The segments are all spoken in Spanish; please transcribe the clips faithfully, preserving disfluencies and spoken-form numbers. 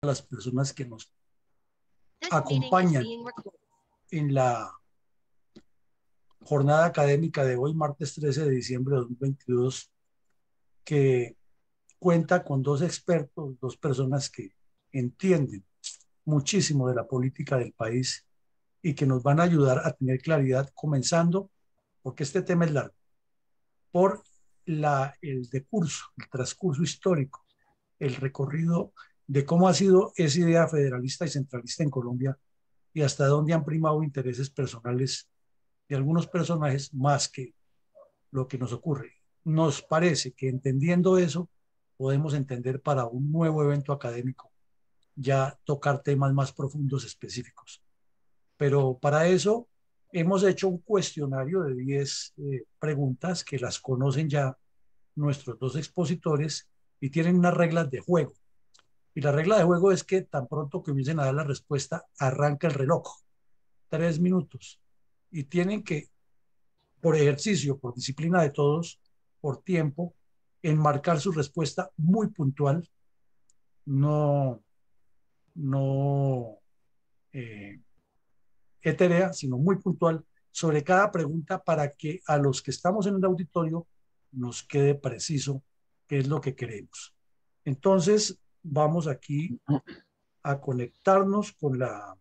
las personas que nos acompañan en la jornada académica de hoy, martes trece de diciembre de dos mil veintidós, que cuenta con dos expertos, dos personas que entienden muchísimo de la política del país y que nos van a ayudar a tener claridad, comenzando, porque este tema es largo, por la, el decurso, el transcurso histórico, el recorrido de cómo ha sido esa idea federalista y centralista en Colombia y hasta dónde han primado intereses personales de algunos personajes más que lo que nos ocurre. Nos parece que entendiendo eso, podemos entender para un nuevo evento académico ya tocar temas más profundos específicos. Pero para eso hemos hecho un cuestionario de diez eh, preguntas que las conocen ya nuestros dos expositores y tienen unas reglas de juego. Y la regla de juego es que tan pronto comiencen a dar la respuesta, arranca el reloj. Tres minutos. Y tienen que, por ejercicio, por disciplina de todos, por tiempo, enmarcar su respuesta muy puntual, no, no eh, etérea, sino muy puntual sobre cada pregunta para que a los que estamos en el auditorio nos quede preciso qué es lo que queremos. Entonces, vamos aquí a conectarnos con la,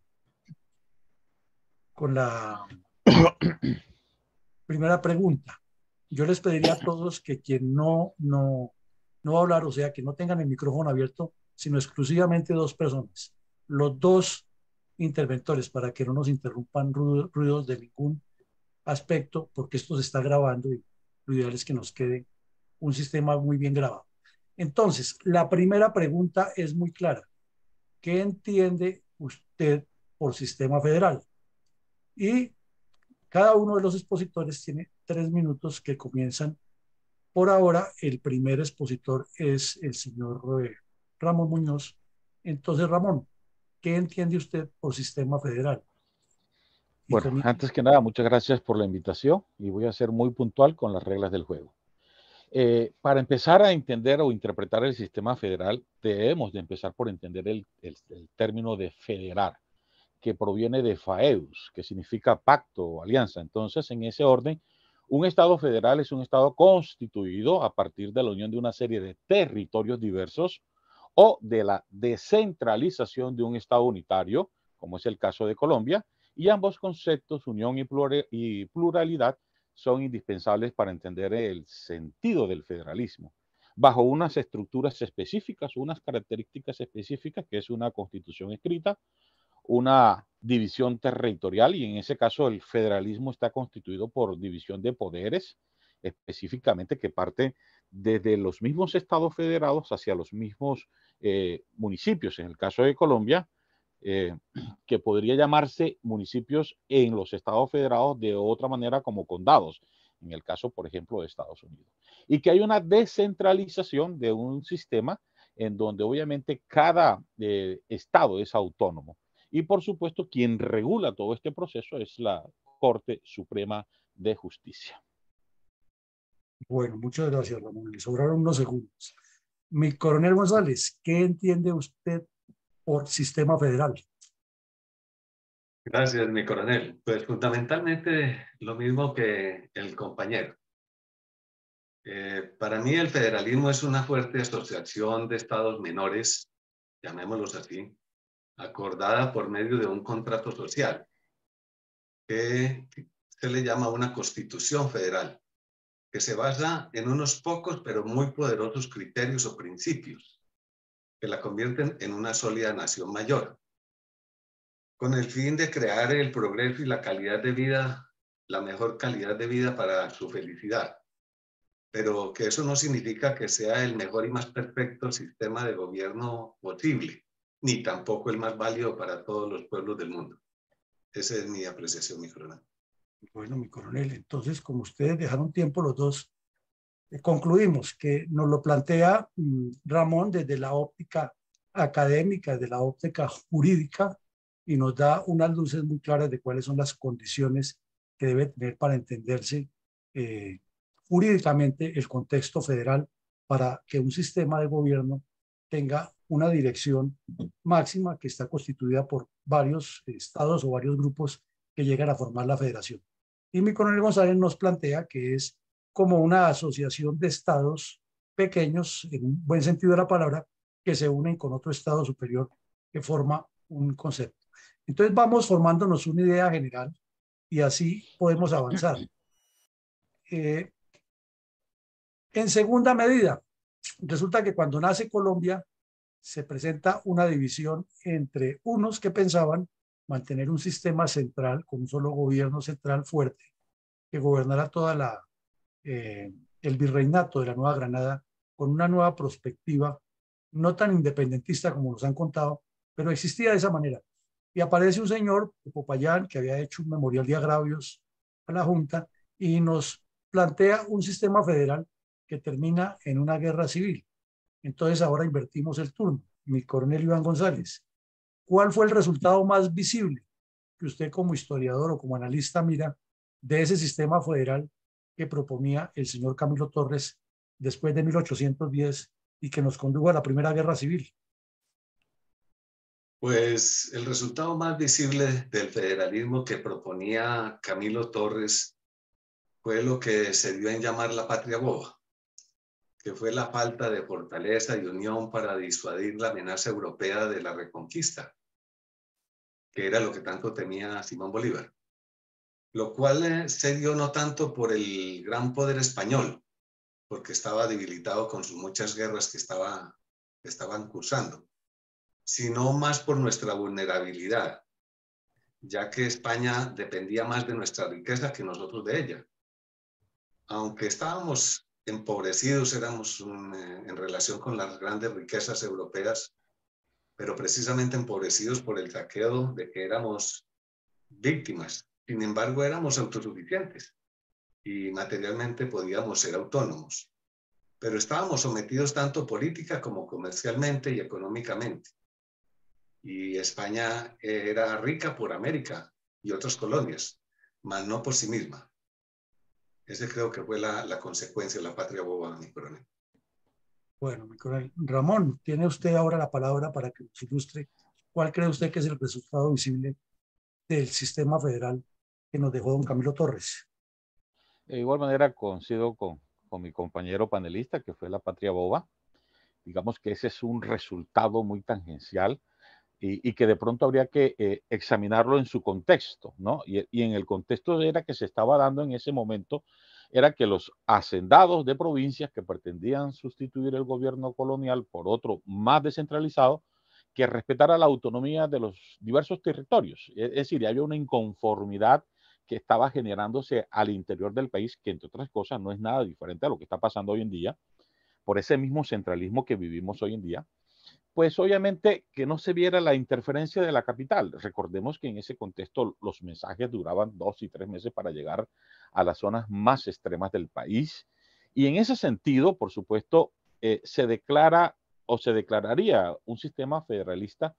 con la primera pregunta. Yo les pediría a todos que quien no, no, no va a hablar, o sea, que no tengan el micrófono abierto, sino exclusivamente dos personas, los dos interventores, para que no nos interrumpan ruidos de ningún aspecto, porque esto se está grabando y lo ideal es que nos quede un sistema muy bien grabado. Entonces, la primera pregunta es muy clara. ¿Qué entiende usted por sistema federal? Y cada uno de los expositores tiene tres minutos que comienzan. Por ahora, el primer expositor es el señor eh, Ramón Muñoz. Entonces, Ramón, ¿qué entiende usted por sistema federal? Y Bueno, antes que nada, muchas gracias por la invitación y voy a ser muy puntual con las reglas del juego. Eh, para empezar a entender o interpretar el sistema federal, debemos de empezar por entender el, el, el término de federar, que proviene de faeus, que significa pacto o alianza. Entonces, en ese orden, un Estado federal es un Estado constituido a partir de la unión de una serie de territorios diversos o de la descentralización de un Estado unitario, como es el caso de Colombia, y ambos conceptos, unión y pluralidad, son indispensables para entender el sentido del federalismo, bajo unas estructuras específicas, unas características específicas, que es una constitución escrita, una división territorial, y en ese caso el federalismo está constituido por división de poderes, específicamente que parte desde los mismos estados federados hacia los mismos eh, municipios. En el caso de Colombia, eh, que podría llamarse municipios en los estados federados de otra manera como condados, en el caso, por ejemplo, de Estados Unidos. Y que hay una descentralización de un sistema en donde obviamente cada eh, estado es autónomo. Y por supuesto, quien regula todo este proceso es la Corte Suprema de Justicia. Bueno, muchas gracias, Ramón. Le sobraron unos segundos. Mi coronel González, ¿qué entiende usted por sistema federal? Gracias, mi coronel. Pues fundamentalmente lo mismo que el compañero. Eh, para mí el federalismo es una fuerte asociación de estados menores, llamémoslos así, acordada por medio de un contrato social, que se le llama una constitución federal, que se basa en unos pocos pero muy poderosos criterios o principios, que la convierten en una sólida nación mayor, con el fin de crear el progreso y la calidad de vida, la mejor calidad de vida para su felicidad. Pero que eso no significa que sea el mejor y más perfecto sistema de gobierno posible, ni tampoco el más válido para todos los pueblos del mundo. Esa es mi apreciación, mi coronel. Bueno, mi coronel, entonces, como ustedes dejaron tiempo los dos, eh, concluimos que nos lo plantea mm, Ramón desde la óptica académica, desde la óptica jurídica, y nos da unas luces muy claras de cuáles son las condiciones que debe tener para entenderse eh, jurídicamente el contexto federal para que un sistema de gobierno tenga una dirección máxima que está constituida por varios estados o varios grupos que llegan a formar la federación. Y mi coronel González nos plantea que es como una asociación de estados pequeños, en un buen sentido de la palabra, que se unen con otro estado superior que forma un concepto. Entonces vamos formándonos una idea general y así podemos avanzar. Eh, en segunda medida, resulta que cuando nace Colombia se presenta una división entre unos que pensaban mantener un sistema central con un solo gobierno central fuerte que gobernara toda la eh, el virreinato de la Nueva Granada con una nueva perspectiva, no tan independentista como nos han contado, pero existía de esa manera. Y aparece un señor, Popayán, que había hecho un memorial de agravios a la Junta y nos plantea un sistema federal que termina en una guerra civil. Entonces ahora invertimos el turno. Mi coronel Iván González, ¿cuál fue el resultado más visible que usted como historiador o como analista mira de ese sistema federal que proponía el señor Camilo Torres después de mil ochocientos diez y que nos condujo a la Primera Guerra Civil? Pues el resultado más visible del federalismo que proponía Camilo Torres fue lo que se dio en llamar la patria boba, que fue la falta de fortaleza y unión para disuadir la amenaza europea de la reconquista, que era lo que tanto temía Simón Bolívar. Lo cual eh, se dio no tanto por el gran poder español, porque estaba debilitado con sus muchas guerras que, estaba, que estaban cursando, sino más por nuestra vulnerabilidad, ya que España dependía más de nuestra riqueza que nosotros de ella. Aunque estábamos empobrecidos, éramos un, eh, en relación con las grandes riquezas europeas, pero precisamente empobrecidos por el saqueo de que éramos víctimas. Sin embargo, éramos autosuficientes y materialmente podíamos ser autónomos, pero estábamos sometidos tanto política como comercialmente y económicamente. Y España era rica por América y otras colonias, mas no por sí misma. Ese creo que fue la, la consecuencia de la patria boba, mi coronel. Bueno, mi coronel Ramón, tiene usted ahora la palabra para que nos ilustre cuál cree usted que es el resultado visible del sistema federal que nos dejó don Camilo Torres. De igual manera coincido con, con mi compañero panelista, que fue la patria boba. Digamos que ese es un resultado muy tangencial y, y que de pronto habría que eh, examinarlo en su contexto, ¿no? Y, y en el contexto era que se estaba dando en ese momento, era que los hacendados de provincias que pretendían sustituir el gobierno colonial por otro más descentralizado, que respetara la autonomía de los diversos territorios. Es decir, había una inconformidad que estaba generándose al interior del país, que entre otras cosas no es nada diferente a lo que está pasando hoy en día, por ese mismo centralismo que vivimos hoy en día. Pues obviamente que no se viera la interferencia de la capital. Recordemos que en ese contexto los mensajes duraban dos y tres meses para llegar a las zonas más extremas del país. Y en ese sentido, por supuesto, eh, se declara o se declararía un sistema federalista.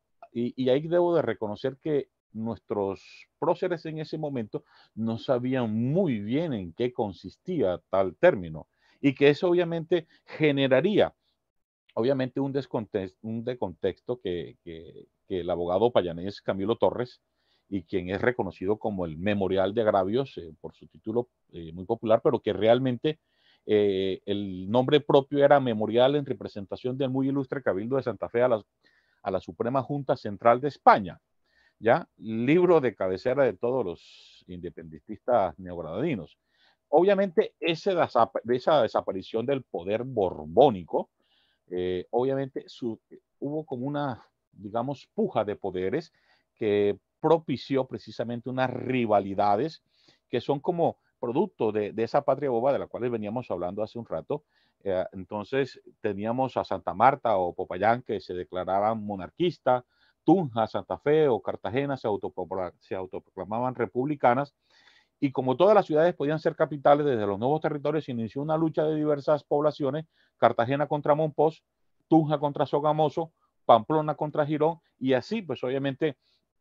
Y, y ahí debo de reconocer que nuestros próceres en ese momento no sabían muy bien en qué consistía tal término y que eso obviamente generaría obviamente un, descontexto, un descontexto que, que, que el abogado payanés Camilo Torres, y quien es reconocido como el Memorial de Agravios eh, por su título eh, muy popular, pero que realmente eh, el nombre propio era Memorial en representación del muy ilustre Cabildo de Santa Fe a la, a la Suprema Junta Central de España, ¿ya? Libro de cabecera de todos los independentistas neogranadinos. Obviamente ese, esa desaparición del poder borbónico, eh, obviamente su, hubo como una, digamos, puja de poderes que propició precisamente unas rivalidades que son como producto de, de esa patria boba de la cual veníamos hablando hace un rato. Eh, entonces teníamos a Santa Marta o Popayán que se declaraban monarquistas, Tunja, Santa Fe o Cartagena se, autoproclamaban, se autoproclamaban republicanas, y como todas las ciudades podían ser capitales desde los nuevos territorios, se inició una lucha de diversas poblaciones, Cartagena contra Monpós, Tunja contra Sogamoso, Pamplona contra Girón, y así pues obviamente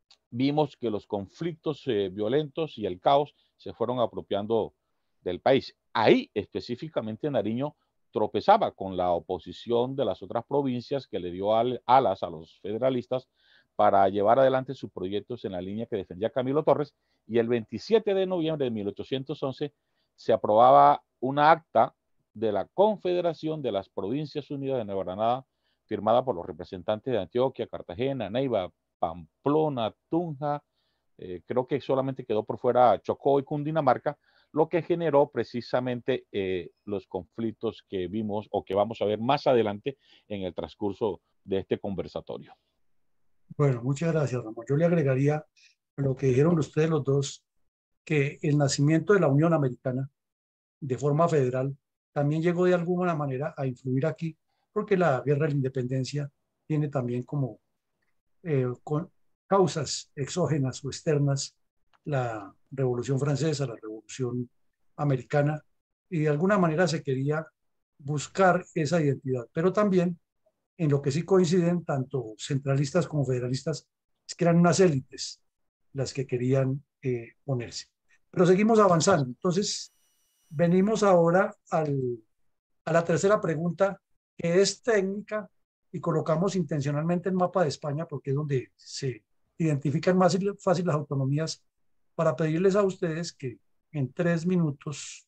vimos que los conflictos eh, violentos y el caos se fueron apropiando del país. Ahí específicamente en Nariño tropezaba con la oposición de las otras provincias que le dio al, alas a los federalistas para llevar adelante sus proyectos en la línea que defendía Camilo Torres, y el veintisiete de noviembre de mil ochocientos once se aprobaba una acta de la Confederación de las Provincias Unidas de Nueva Granada, firmada por los representantes de Antioquia, Cartagena, Neiva, Pamplona, Tunja, eh, creo que solamente quedó por fuera Chocó y Cundinamarca, lo que generó precisamente eh, los conflictos que vimos o que vamos a ver más adelante en el transcurso de este conversatorio. Bueno, muchas gracias, Ramón. Yo le agregaría a lo que dijeron ustedes los dos, que el nacimiento de la Unión Americana de forma federal también llegó de alguna manera a influir aquí, porque la guerra de la independencia tiene también como eh, con causas exógenas o externas la Revolución Francesa, la Revolución Americana, y de alguna manera se quería buscar esa identidad, pero también en lo que sí coinciden tanto centralistas como federalistas es que eran unas élites las que querían eh, ponerse. Pero seguimos avanzando. Entonces, venimos ahora al, a la tercera pregunta, que es técnica, y colocamos intencionalmente el mapa de España porque es donde se identifican más fácil las autonomías, para pedirles a ustedes que en tres minutos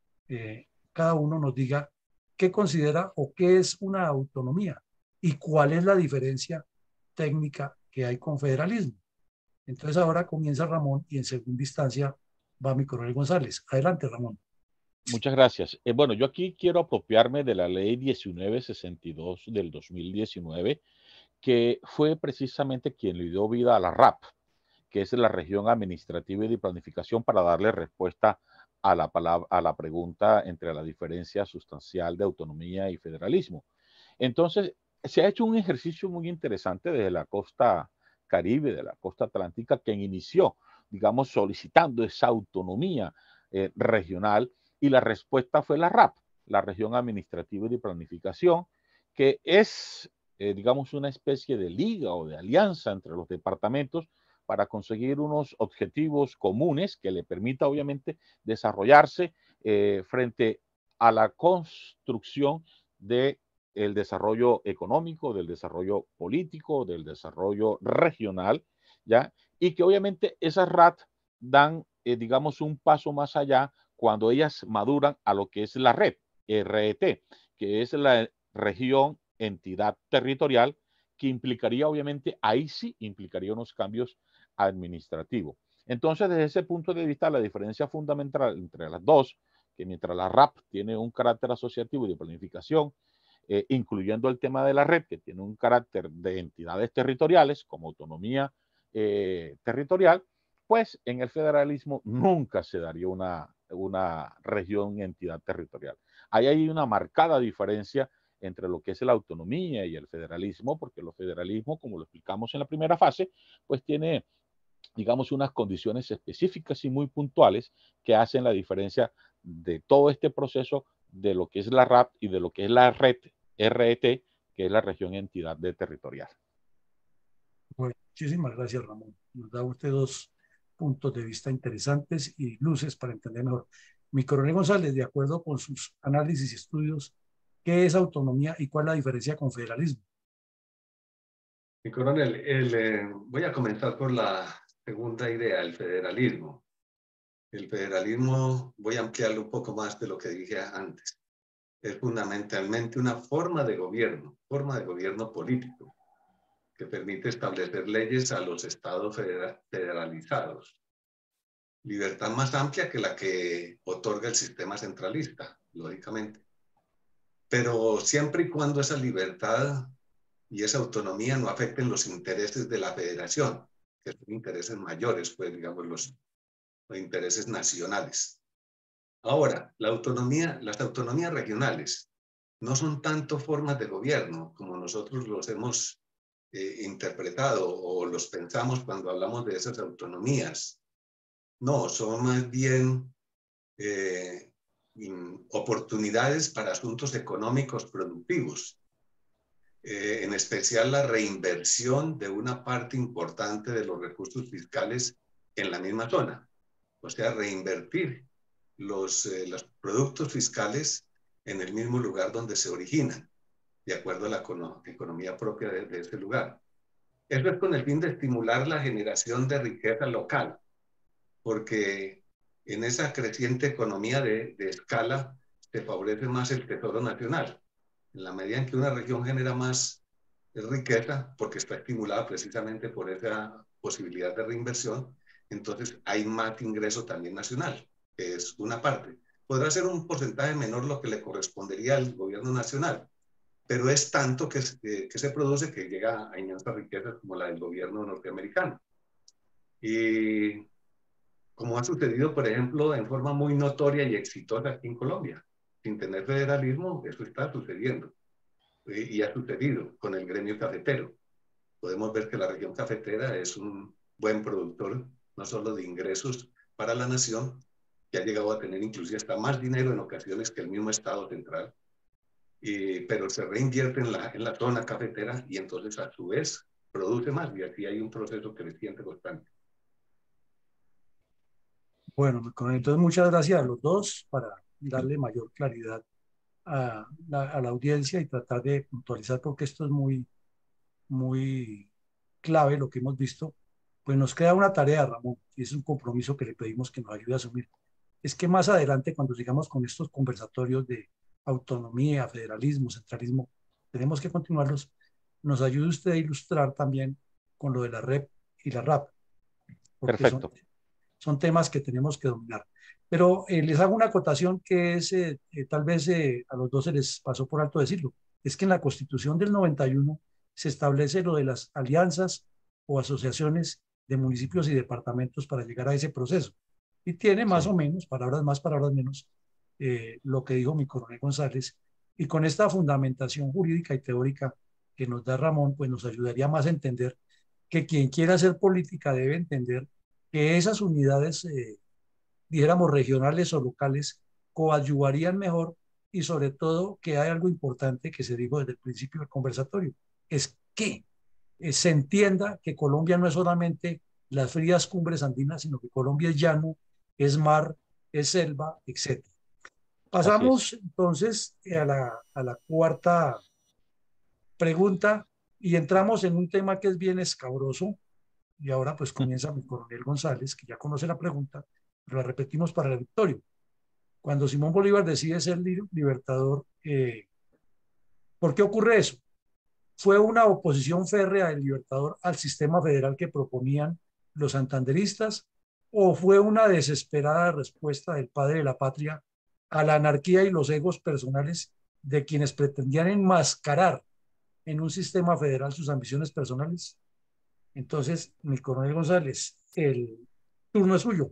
eh, cada uno nos diga qué considera o qué es una autonomía y cuál es la diferencia técnica que hay con federalismo. Entonces ahora comienza Ramón y en segunda instancia va mi coronel González. Adelante, Ramón. Muchas gracias. Eh, bueno, yo aquí quiero apropiarme de la ley diecinueve sesenta y dos del dos mil diecinueve, que fue precisamente quien le dio vida a la R A P, que es la región administrativa y de planificación, para darle respuesta a la, palabra, a la pregunta entre la diferencia sustancial de autonomía y federalismo. Entonces, se ha hecho un ejercicio muy interesante desde la costa Caribe, de la costa atlántica, quien inició, digamos, solicitando esa autonomía eh, regional, y la respuesta fue la R A P, la región administrativa y de planificación, que es, eh, digamos, una especie de liga o de alianza entre los departamentos para conseguir unos objetivos comunes que le permita, obviamente, desarrollarse eh, frente a la construcción de el desarrollo económico, del desarrollo político, del desarrollo regional, ¿ya? Y que obviamente esas R A T dan, eh, digamos, un paso más allá cuando ellas maduran a lo que es la red, R E T, que es la región entidad territorial, que implicaría, obviamente, ahí sí implicaría unos cambios administrativos. Entonces, desde ese punto de vista, la diferencia fundamental entre las dos, que mientras la R A P tiene un carácter asociativo y de planificación, eh, incluyendo el tema de la red, que tiene un carácter de entidades territoriales, como autonomía eh, territorial, pues en el federalismo nunca se daría una, una región entidad territorial. Ahí hay una marcada diferencia entre lo que es la autonomía y el federalismo, porque el federalismo, como lo explicamos en la primera fase, pues tiene, digamos, unas condiciones específicas y muy puntuales que hacen la diferencia de todo este proceso de lo que es la R A P y de lo que es la red R E T, que es la región entidad de territorial. Bueno, muchísimas gracias, Ramón. Nos da usted dos puntos de vista interesantes y luces para entender mejor. Mi coronel González, de acuerdo con sus análisis y estudios, ¿qué es autonomía y cuál es la diferencia con federalismo? Mi coronel, el, eh, voy a comenzar por la segunda idea, el federalismo. El federalismo, voy a ampliarlo un poco más de lo que dije antes. Es fundamentalmente una forma de gobierno, forma de gobierno político, que permite establecer leyes a los estados federal, federalizados. Libertad más amplia que la que otorga el sistema centralista, lógicamente. Pero siempre y cuando esa libertad y esa autonomía no afecten los intereses de la federación, que son intereses mayores, pues digamos los, los intereses nacionales. Ahora, la autonomía, las autonomías regionales no son tanto formas de gobierno como nosotros los hemos eh, interpretado o los pensamos cuando hablamos de esas autonomías. No, son más bien eh, oportunidades para asuntos económicos productivos. Eh, en especial la reinversión de una parte importante de los recursos fiscales en la misma zona. O sea, reinvertir los, eh, los productos fiscales en el mismo lugar donde se originan, de acuerdo a la econo economía propia de, de ese lugar. Eso es con el fin de estimular la generación de riqueza local, porque en esa creciente economía de, de escala se favorece más el tesoro nacional. En la medida en que una región genera más riqueza, porque está estimulada precisamente por esa posibilidad de reinversión, entonces hay más ingreso también nacional, que es una parte. Podrá ser un porcentaje menor lo que le correspondería al gobierno nacional, pero es tanto que, que, que se produce que llega a inmensas riquezas como la del gobierno norteamericano. Y como ha sucedido, por ejemplo, en forma muy notoria y exitosa aquí en Colombia. Sin tener federalismo, eso está sucediendo. Y ha sucedido con el gremio cafetero. Podemos ver que la región cafetera es un buen productor, no solo de ingresos para la nación, que ha llegado a tener inclusive hasta más dinero en ocasiones que el mismo Estado central, y, pero se reinvierte en la, en la zona cafetera y entonces a su vez produce más, y aquí hay un proceso creciente constante. Bueno, entonces muchas gracias a los dos para darle mayor claridad a la, a la audiencia y tratar de puntualizar, porque esto es muy, muy clave lo que hemos visto. Pues nos queda una tarea, Ramón, y es un compromiso que le pedimos que nos ayude a asumir. Es que más adelante, cuando sigamos con estos conversatorios de autonomía, federalismo, centralismo, tenemos que continuarlos. Nos ayude usted a ilustrar también con lo de la R E P y la R A P, porque son, Perfecto. son temas que tenemos que dominar. Pero eh, les hago una acotación que es, eh, eh, tal vez eh, a los dos se les pasó por alto decirlo, es que en la Constitución del noventa y uno se establece lo de las alianzas o asociaciones de municipios y departamentos para llegar a ese proceso. Y tiene más Sí. o menos, palabras más, palabras menos, eh, lo que dijo mi coronel González. Y con esta fundamentación jurídica y teórica que nos da Ramón, pues nos ayudaría más a entender que quien quiera hacer política debe entender que esas unidades, eh, dijéramos, regionales o locales, coadyuvarían mejor, y sobre todo que hay algo importante que se dijo desde el principio del conversatorio, es que eh, se entienda que Colombia no es solamente las frías cumbres andinas, sino que Colombia es llano, es mar, es selva, etcétera. Así es. Pasamos entonces a la, a la cuarta pregunta y entramos en un tema que es bien escabroso, y ahora pues comienza mi coronel González, que ya conoce la pregunta, pero la repetimos para el auditorio. Cuando Simón Bolívar decide ser libertador, eh, ¿por qué ocurre eso? ¿Fue una oposición férrea del libertador al sistema federal que proponían los santanderistas, o fue una desesperada respuesta del padre de la patria a la anarquía y los egos personales de quienes pretendían enmascarar en un sistema federal sus ambiciones personales? Entonces, mi coronel González, el turno es suyo.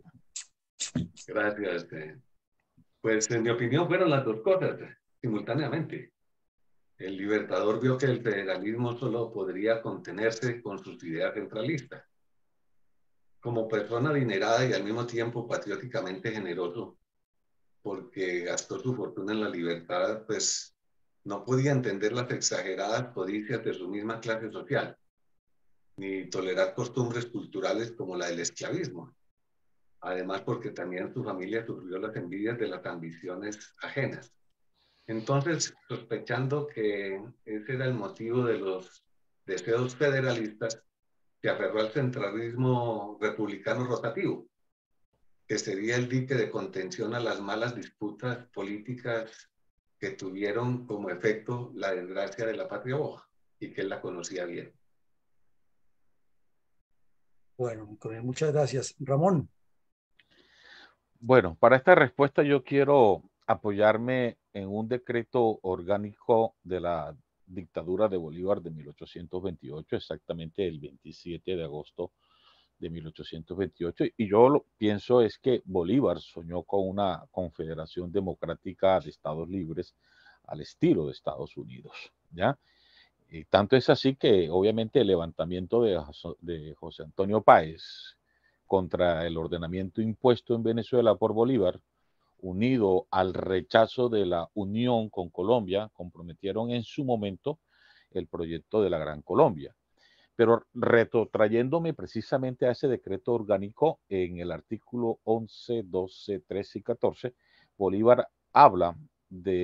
Gracias. Pues en mi opinión fueron las dos cosas simultáneamente. El libertador vio que el federalismo solo podría contenerse con sus ideas centralistas. Como persona adinerada y al mismo tiempo patrióticamente generoso, porque gastó su fortuna en la libertad, pues no podía entender las exageradas codicias de su misma clase social, ni tolerar costumbres culturales como la del esclavismo. Además, porque también su familia sufrió las envidias de las ambiciones ajenas. Entonces, sospechando que ese era el motivo de los deseos federalistas, se aferró al centralismo republicano rotativo, que sería el dique de contención a las malas disputas políticas que tuvieron como efecto la desgracia de la patria boja, y que él la conocía bien. Bueno, muchas gracias. Ramón. Bueno, para esta respuesta yo quiero apoyarme en un decreto orgánico de la dictadura de Bolívar de mil ochocientos veintiocho, exactamente el veintisiete de agosto de mil ochocientos veintiocho, y yo lo pienso es que Bolívar soñó con una confederación democrática de estados libres al estilo de Estados Unidos, ¿ya? Y tanto es así que obviamente el levantamiento de, de José Antonio Páez contra el ordenamiento impuesto en Venezuela por Bolívar, unido al rechazo de la unión con Colombia, comprometieron en su momento el proyecto de la Gran Colombia. Pero retrotrayéndome precisamente a ese decreto orgánico, en el artículo once, doce, trece y catorce, Bolívar habla de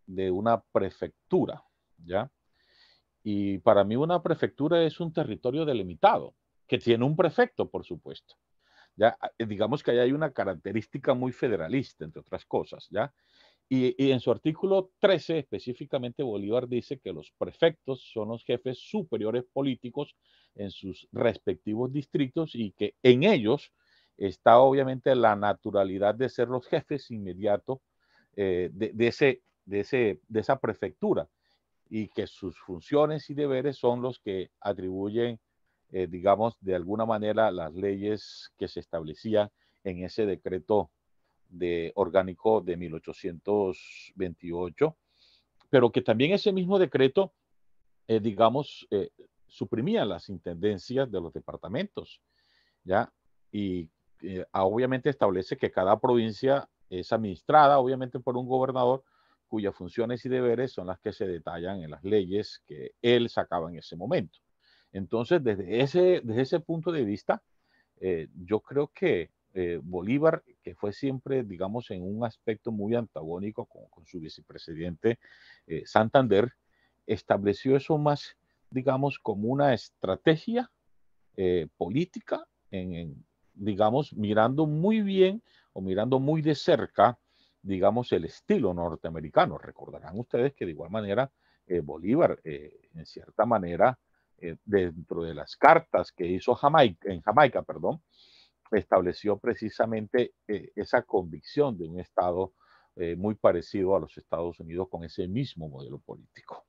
de una prefectura, ¿ya? Y para mí una prefectura es un territorio delimitado, que tiene un prefecto, por supuesto. Ya, digamos que ahí hay una característica muy federalista, entre otras cosas, ¿ya? Y, y en su artículo trece, específicamente, Bolívar dice que los prefectos son los jefes superiores políticos en sus respectivos distritos y que en ellos está obviamente la naturalidad de ser los jefes inmediatos eh, de, de, ese, de, ese, de esa prefectura y que sus funciones y deberes son los que atribuyen, eh, digamos, de alguna manera las leyes que se establecían en ese decreto de orgánico de mil ochocientos veintiocho, pero que también ese mismo decreto, eh, digamos, eh, suprimía las intendencias de los departamentos, ¿ya? Y eh, obviamente establece que cada provincia es administrada, obviamente, por un gobernador cuyas funciones y deberes son las que se detallan en las leyes que él sacaba en ese momento. Entonces, desde ese, desde ese punto de vista, eh, yo creo que eh, Bolívar, que fue siempre, digamos, en un aspecto muy antagónico con, con su vicepresidente eh, Santander, estableció eso más, digamos, como una estrategia eh, política, en, en, digamos, mirando muy bien o mirando muy de cerca, digamos, el estilo norteamericano. Recordarán ustedes que de igual manera eh, Bolívar, eh, en cierta manera, eh, dentro de las cartas que hizo Jamaica, en Jamaica, perdón, estableció precisamente eh, esa convicción de un Estado eh, muy parecido a los Estados Unidos con ese mismo modelo político.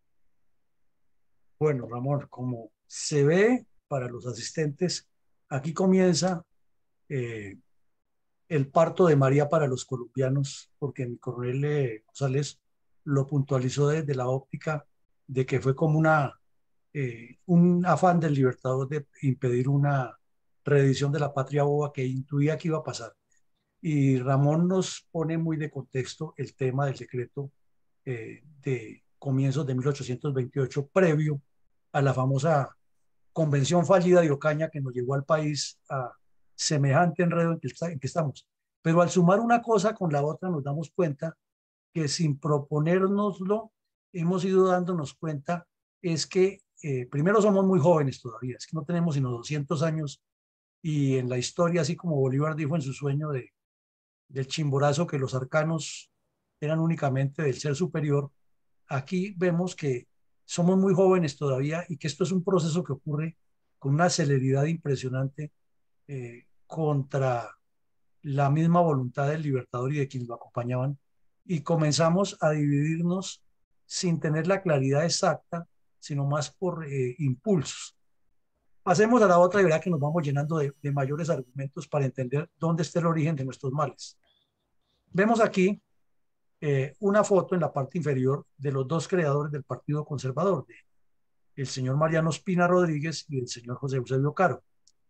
Bueno, Ramón, como se ve para los asistentes, aquí comienza eh, el parto de María para los colombianos, porque mi coronel eh, González lo puntualizó desde la óptica de que fue como una, eh, un afán del Libertador de impedir una reedición de la patria boba que intuía que iba a pasar. Y Ramón nos pone muy de contexto el tema del decreto eh, de comienzos de mil ochocientos veintiocho, previo a la famosa convención fallida de Ocaña que nos llevó al país a semejante enredo en que, está, en que estamos. Pero al sumar una cosa con la otra nos damos cuenta que sin proponérnoslo hemos ido dándonos cuenta es que eh, primero somos muy jóvenes todavía, es que no tenemos sino doscientos años y en la historia, así como Bolívar dijo en su sueño de, del Chimborazo que los arcanos eran únicamente del ser superior, aquí vemos que somos muy jóvenes todavía y que esto es un proceso que ocurre con una celeridad impresionante eh, contra la misma voluntad del Libertador y de quienes lo acompañaban, y comenzamos a dividirnos sin tener la claridad exacta, sino más por eh, impulsos. Pasemos a la otra y verá que nos vamos llenando de, de mayores argumentos para entender dónde está el origen de nuestros males. Vemos aquí eh, una foto en la parte inferior de los dos creadores del Partido Conservador, de, el señor Mariano Espina Rodríguez y el señor José Eusebio Caro.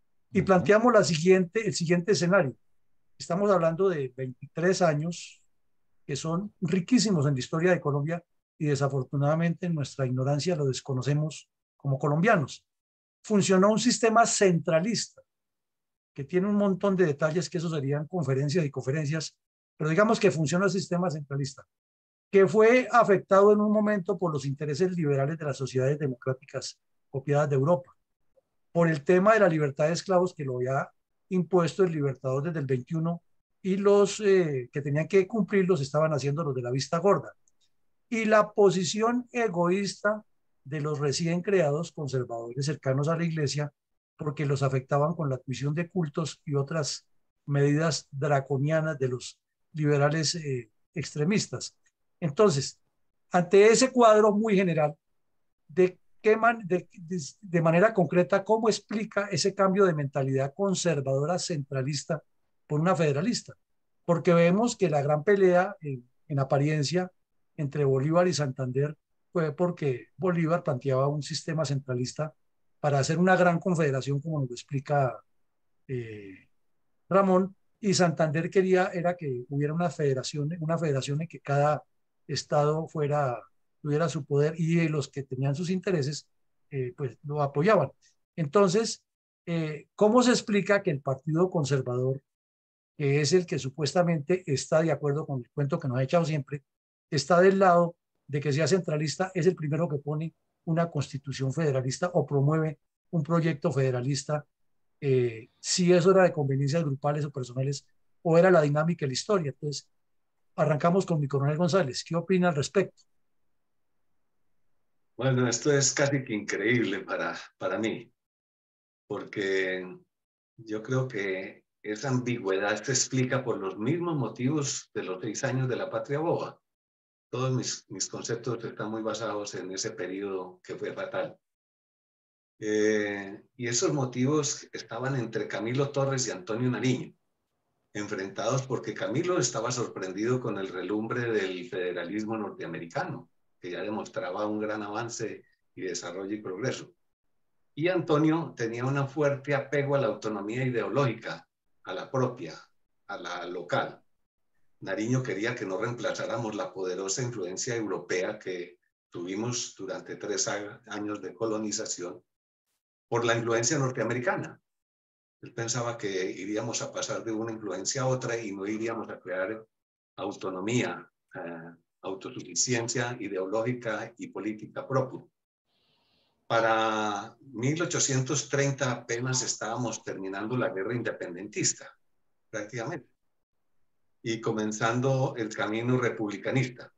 Y planteamos la siguiente, el siguiente escenario. Estamos hablando de veintitrés años que son riquísimos en la historia de Colombia y desafortunadamente en nuestra ignorancia lo desconocemos como colombianos. Funcionó un sistema centralista que tiene un montón de detalles que eso serían conferencias y conferencias, pero digamos que funciona el sistema centralista, que fue afectado en un momento por los intereses liberales de las sociedades democráticas copiadas de Europa, por el tema de la libertad de esclavos que lo había impuesto el Libertador desde el veintiuno y los eh, que tenían que cumplirlos estaban haciendo los de la vista gorda. Y la posición egoísta de los recién creados conservadores cercanos a la iglesia, porque los afectaban con la admisión de cultos y otras medidas draconianas de los liberales eh, extremistas. Entonces, ante ese cuadro muy general, ¿de qué man, de, de, de manera concreta, cómo explica ese cambio de mentalidad conservadora centralista por una federalista? Porque vemos que la gran pelea en, en apariencia entre Bolívar y Santander fue porque Bolívar planteaba un sistema centralista para hacer una gran confederación, como nos lo explica eh, Ramón, y Santander quería era que hubiera una federación, una federación en que cada estado fuera, tuviera su poder y los que tenían sus intereses, eh, pues lo apoyaban. Entonces, eh, ¿cómo se explica que el Partido Conservador, que es el que supuestamente está de acuerdo con el cuento que nos ha echado siempre, está del lado de que sea centralista, es el primero que pone una constitución federalista o promueve un proyecto federalista, eh, si eso era de conveniencias grupales o personales o era la dinámica de la historia. Entonces, arrancamos con mi coronel González. ¿Qué opina al respecto? Bueno, esto es casi que increíble para, para mí, porque yo creo que esa ambigüedad se explica por los mismos motivos de los seis años de la patria boba. Todos mis, mis conceptos están muy basados en ese periodo que fue fatal. Eh, y esos motivos estaban entre Camilo Torres y Antonio Nariño, enfrentados porque Camilo estaba sorprendido con el relumbre del federalismo norteamericano, que ya demostraba un gran avance y desarrollo y progreso. Y Antonio tenía un fuerte apego a la autonomía ideológica, a la propia, a la local. Nariño quería que no reemplazáramos la poderosa influencia europea que tuvimos durante tres años de colonización por la influencia norteamericana. Él pensaba que iríamos a pasar de una influencia a otra y no iríamos a crear autonomía, eh, autosuficiencia ideológica y política propia. Para mil ochocientos treinta apenas estábamos terminando la guerra independentista, prácticamente, y comenzando el camino republicanista.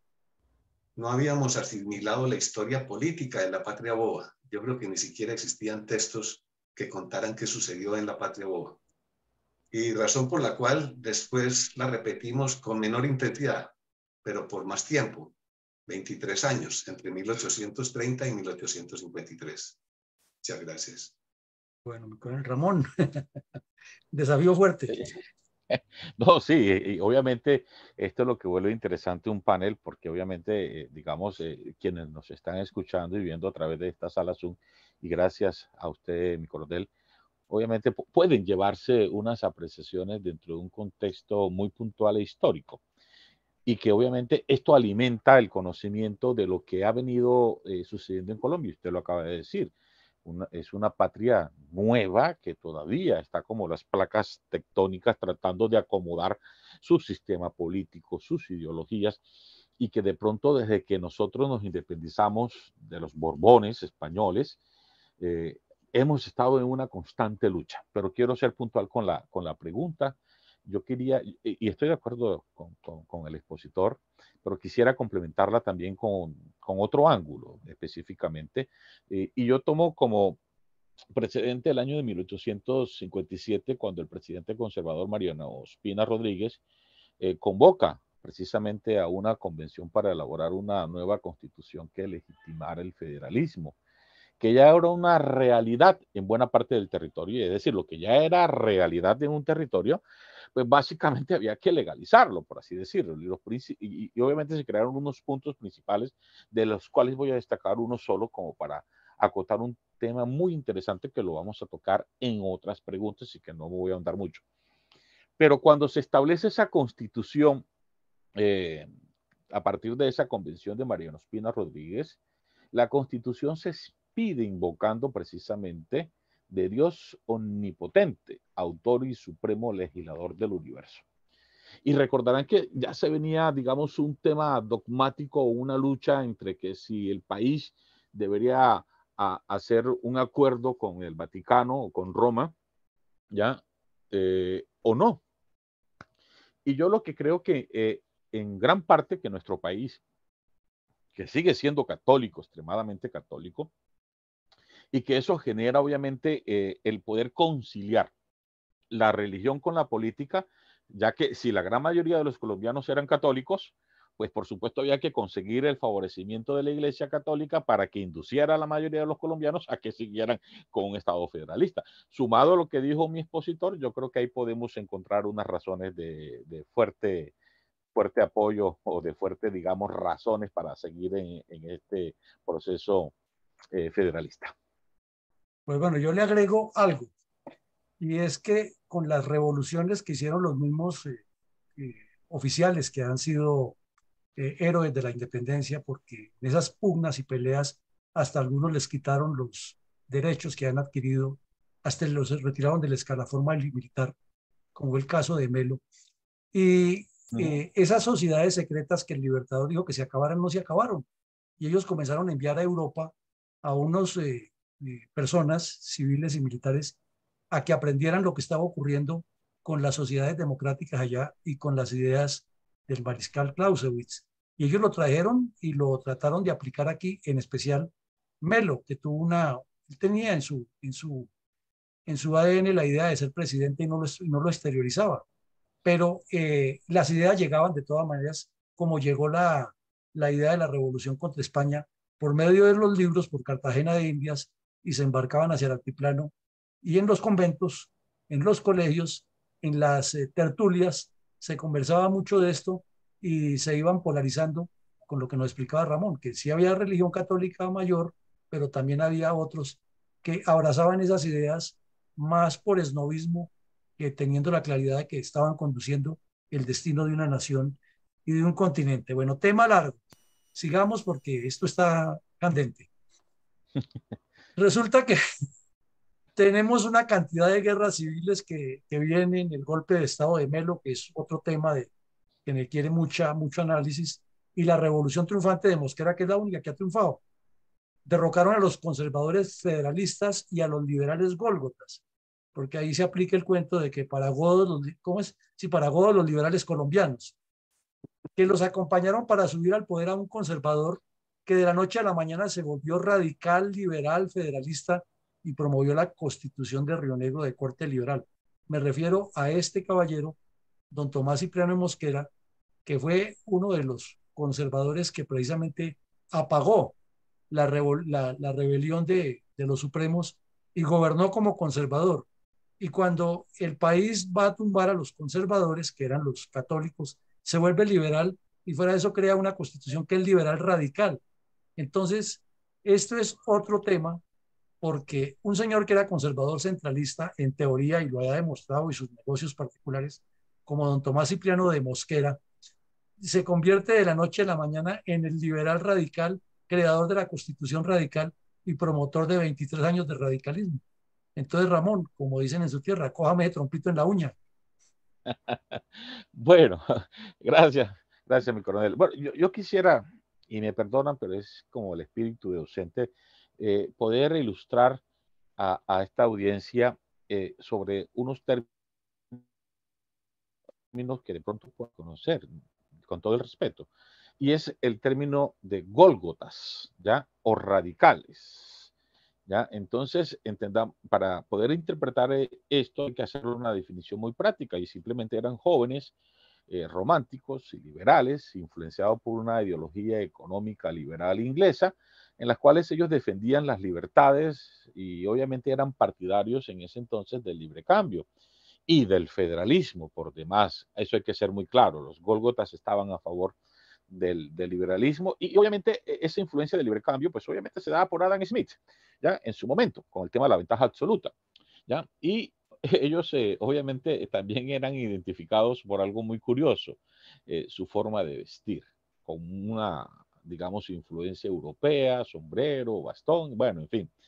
No habíamos asimilado la historia política de la patria boba. Yo creo que ni siquiera existían textos que contaran qué sucedió en la patria boba. Y razón por la cual después la repetimos con menor intensidad, pero por más tiempo, veintitrés años, entre mil ochocientos treinta y mil ochocientos cincuenta y tres. Muchas gracias. Bueno, con el Ramón, desafío fuerte. No, sí, y obviamente esto es lo que vuelve interesante un panel, porque obviamente, eh, digamos, eh, quienes nos están escuchando y viendo a través de esta sala Zoom, y gracias a usted, mi coronel, obviamente pueden llevarse unas apreciaciones dentro de un contexto muy puntual e histórico, y que obviamente esto alimenta el conocimiento de lo que ha venido eh, sucediendo en Colombia, usted lo acaba de decir. Una, es una patria nueva que todavía está como las placas tectónicas tratando de acomodar su sistema político, sus ideologías, y que de pronto desde que nosotros nos independizamos de los Borbones españoles, eh, hemos estado en una constante lucha. Pero quiero ser puntual con la, con la pregunta. Yo quería, y, y estoy de acuerdo con, con, con el expositor, pero quisiera complementarla también con, con otro ángulo específicamente. Eh, y yo tomo como precedente el año de mil ochocientos cincuenta y siete, cuando el presidente conservador Mariano Ospina Rodríguez eh, convoca precisamente a una convención para elaborar una nueva constitución que legitimara el federalismo, que ya era una realidad en buena parte del territorio, es decir, lo que ya era realidad en un territorio, pues básicamente había que legalizarlo, por así decirlo. Y, los y, y obviamente se crearon unos puntos principales, de los cuales voy a destacar uno solo como para acotar un tema muy interesante que lo vamos a tocar en otras preguntas y que no me voy a ahondar mucho. Pero cuando se establece esa constitución, eh, a partir de esa convención de Mariano Ospina Rodríguez, la constitución se pide invocando precisamente de Dios omnipotente, autor y supremo legislador del universo. Y recordarán que ya se venía, digamos, un tema dogmático o una lucha entre que si el país debería a, hacer un acuerdo con el Vaticano o con Roma, ¿ya? Eh, o no. Y yo lo que creo que eh, en gran parte que nuestro país, que sigue siendo católico, extremadamente católico, y que eso genera obviamente eh, el poder conciliar la religión con la política, ya que si la gran mayoría de los colombianos eran católicos, pues por supuesto había que conseguir el favorecimiento de la Iglesia Católica para que induciera a la mayoría de los colombianos a que siguieran con un Estado federalista. Sumado a lo que dijo mi expositor, yo creo que ahí podemos encontrar unas razones de, de fuerte, fuerte apoyo o de fuerte, digamos, razones para seguir en, en este proceso eh, federalista. Pues bueno, yo le agrego algo, y es que con las revoluciones que hicieron los mismos eh, eh, oficiales que han sido eh, héroes de la independencia, porque en esas pugnas y peleas hasta algunos les quitaron los derechos que han adquirido, hasta los retiraron del escalafón militar, como el caso de Melo. Y eh, esas sociedades secretas que el Libertador dijo que se acabaran, no se acabaron. Y ellos comenzaron a enviar a Europa a unos eh, eh, personas civiles y militares a que aprendieran lo que estaba ocurriendo con las sociedades democráticas allá y con las ideas del mariscal Clausewitz. Y ellos lo trajeron y lo trataron de aplicar aquí, en especial Melo, que tuvo una, él tenía en su, en su, en su A D N la idea de ser presidente y no lo, no lo exteriorizaba. Pero eh, las ideas llegaban de todas maneras, como llegó la, la idea de la revolución contra España, por medio de los libros, por Cartagena de Indias, y se embarcaban hacia el altiplano, y en los conventos, en los colegios, en las eh, tertulias, se conversaba mucho de esto y se iban polarizando con lo que nos explicaba Ramón, que sí había religión católica mayor, pero también había otros que abrazaban esas ideas más por esnovismo que teniendo la claridad de que estaban conduciendo el destino de una nación y de un continente. Bueno, tema largo. Sigamos porque esto está candente. Resulta que tenemos una cantidad de guerras civiles que, que vienen, el golpe de Estado de Melo, que es otro tema de, que me quiere mucha, mucho análisis, y la revolución triunfante de Mosquera, que es la única que ha triunfado. Derrocaron a los conservadores federalistas y a los liberales gólgotas, porque ahí se aplica el cuento de que para Godo, los, ¿cómo es? Sí, para Godo los liberales colombianos, que los acompañaron para subir al poder a un conservador que de la noche a la mañana se volvió radical, liberal, federalista y promovió la constitución de Río Negro de corte liberal. Me refiero a este caballero, don Tomás Cipriano de Mosquera, que fue uno de los conservadores que precisamente apagó la, la, la rebelión de, de los supremos y gobernó como conservador. Y cuando el país va a tumbar a los conservadores, que eran los católicos, se vuelve liberal y fuera de eso crea una constitución que es liberal radical. Entonces, esto es otro tema porque un señor que era conservador centralista en teoría y lo haya demostrado y sus negocios particulares, como don Tomás Cipriano de Mosquera, se convierte de la noche a la mañana en el liberal radical, creador de la constitución radical y promotor de veintitrés años de radicalismo. Entonces, Ramón, como dicen en su tierra, cójame de trompito en la uña. Bueno, gracias, gracias, mi coronel. Bueno, yo, yo quisiera, y me perdonan, pero es como el espíritu de docente, eh, poder ilustrar a, a esta audiencia eh, sobre unos términos que de pronto pueden conocer, con todo el respeto, y es el término de gólgotas, ¿ya? O radicales, ¿ya? Entonces, entendamos, para poder interpretar esto hay que hacer una definición muy práctica y simplemente eran jóvenes eh, románticos y liberales, influenciados por una ideología económica liberal inglesa, en las cuales ellos defendían las libertades y obviamente eran partidarios en ese entonces del libre cambio y del federalismo por demás. Eso hay que ser muy claro. Los gólgotas estaban a favor del, del liberalismo y, y obviamente esa influencia del libre cambio, pues obviamente se daba por Adam Smith, ¿ya? En su momento, con el tema de la ventaja absoluta, ¿ya? Y ellos eh, obviamente también eran identificados por algo muy curioso, eh, su forma de vestir, con una, digamos, influencia europea, sombrero, bastón, bueno, en fin.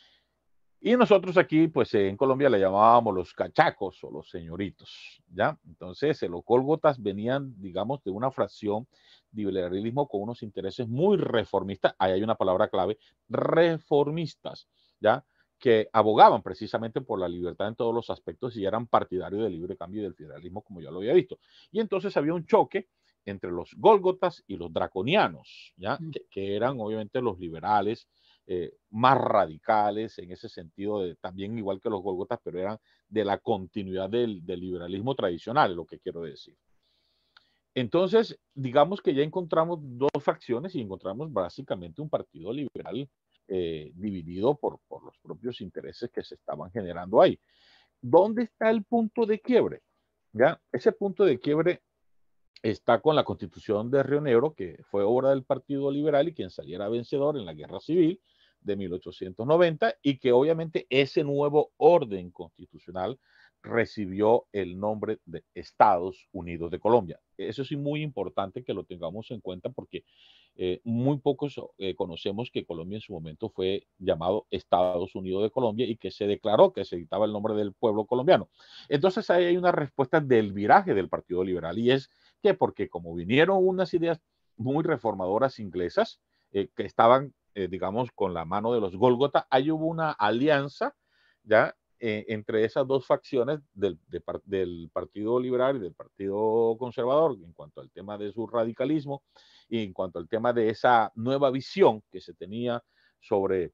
Y nosotros aquí, pues en Colombia le llamábamos los cachacos o los señoritos, ¿ya? Entonces, eh, los gólgotas venían, digamos, de una fracción de liberalismo con unos intereses muy reformistas, ahí hay una palabra clave, reformistas, ¿ya? Que abogaban precisamente por la libertad en todos los aspectos y eran partidarios del libre cambio y del federalismo, como ya lo había visto. Y entonces había un choque entre los gólgotas y los draconianos, ¿ya? Que, que eran obviamente los liberales, Eh, más radicales en ese sentido, de, también igual que los gólgotas, pero eran de la continuidad del, del liberalismo tradicional, es lo que quiero decir. Entonces, digamos que ya encontramos dos facciones y encontramos básicamente un partido liberal eh, dividido por, por los propios intereses que se estaban generando ahí. ¿Dónde está el punto de quiebre? ¿Ya? Ese punto de quiebre está con la Constitución de Río Negro, que fue obra del Partido Liberal y quien saliera vencedor en la Guerra Civil de mil ochocientos noventa, y que obviamente ese nuevo orden constitucional recibió el nombre de Estados Unidos de Colombia. Eso es muy importante que lo tengamos en cuenta porque eh, muy pocos eh, conocemos que Colombia en su momento fue llamado Estados Unidos de Colombia y que se declaró que se dictaba el nombre del pueblo colombiano. Entonces ahí hay una respuesta del viraje del Partido Liberal y es qué? Porque como vinieron unas ideas muy reformadoras inglesas eh, que estaban, eh, digamos, con la mano de los Gólgota, ahí hubo una alianza, ¿ya? Eh, entre esas dos facciones del, de, del Partido Liberal y del Partido Conservador en cuanto al tema de su radicalismo y en cuanto al tema de esa nueva visión que se tenía sobre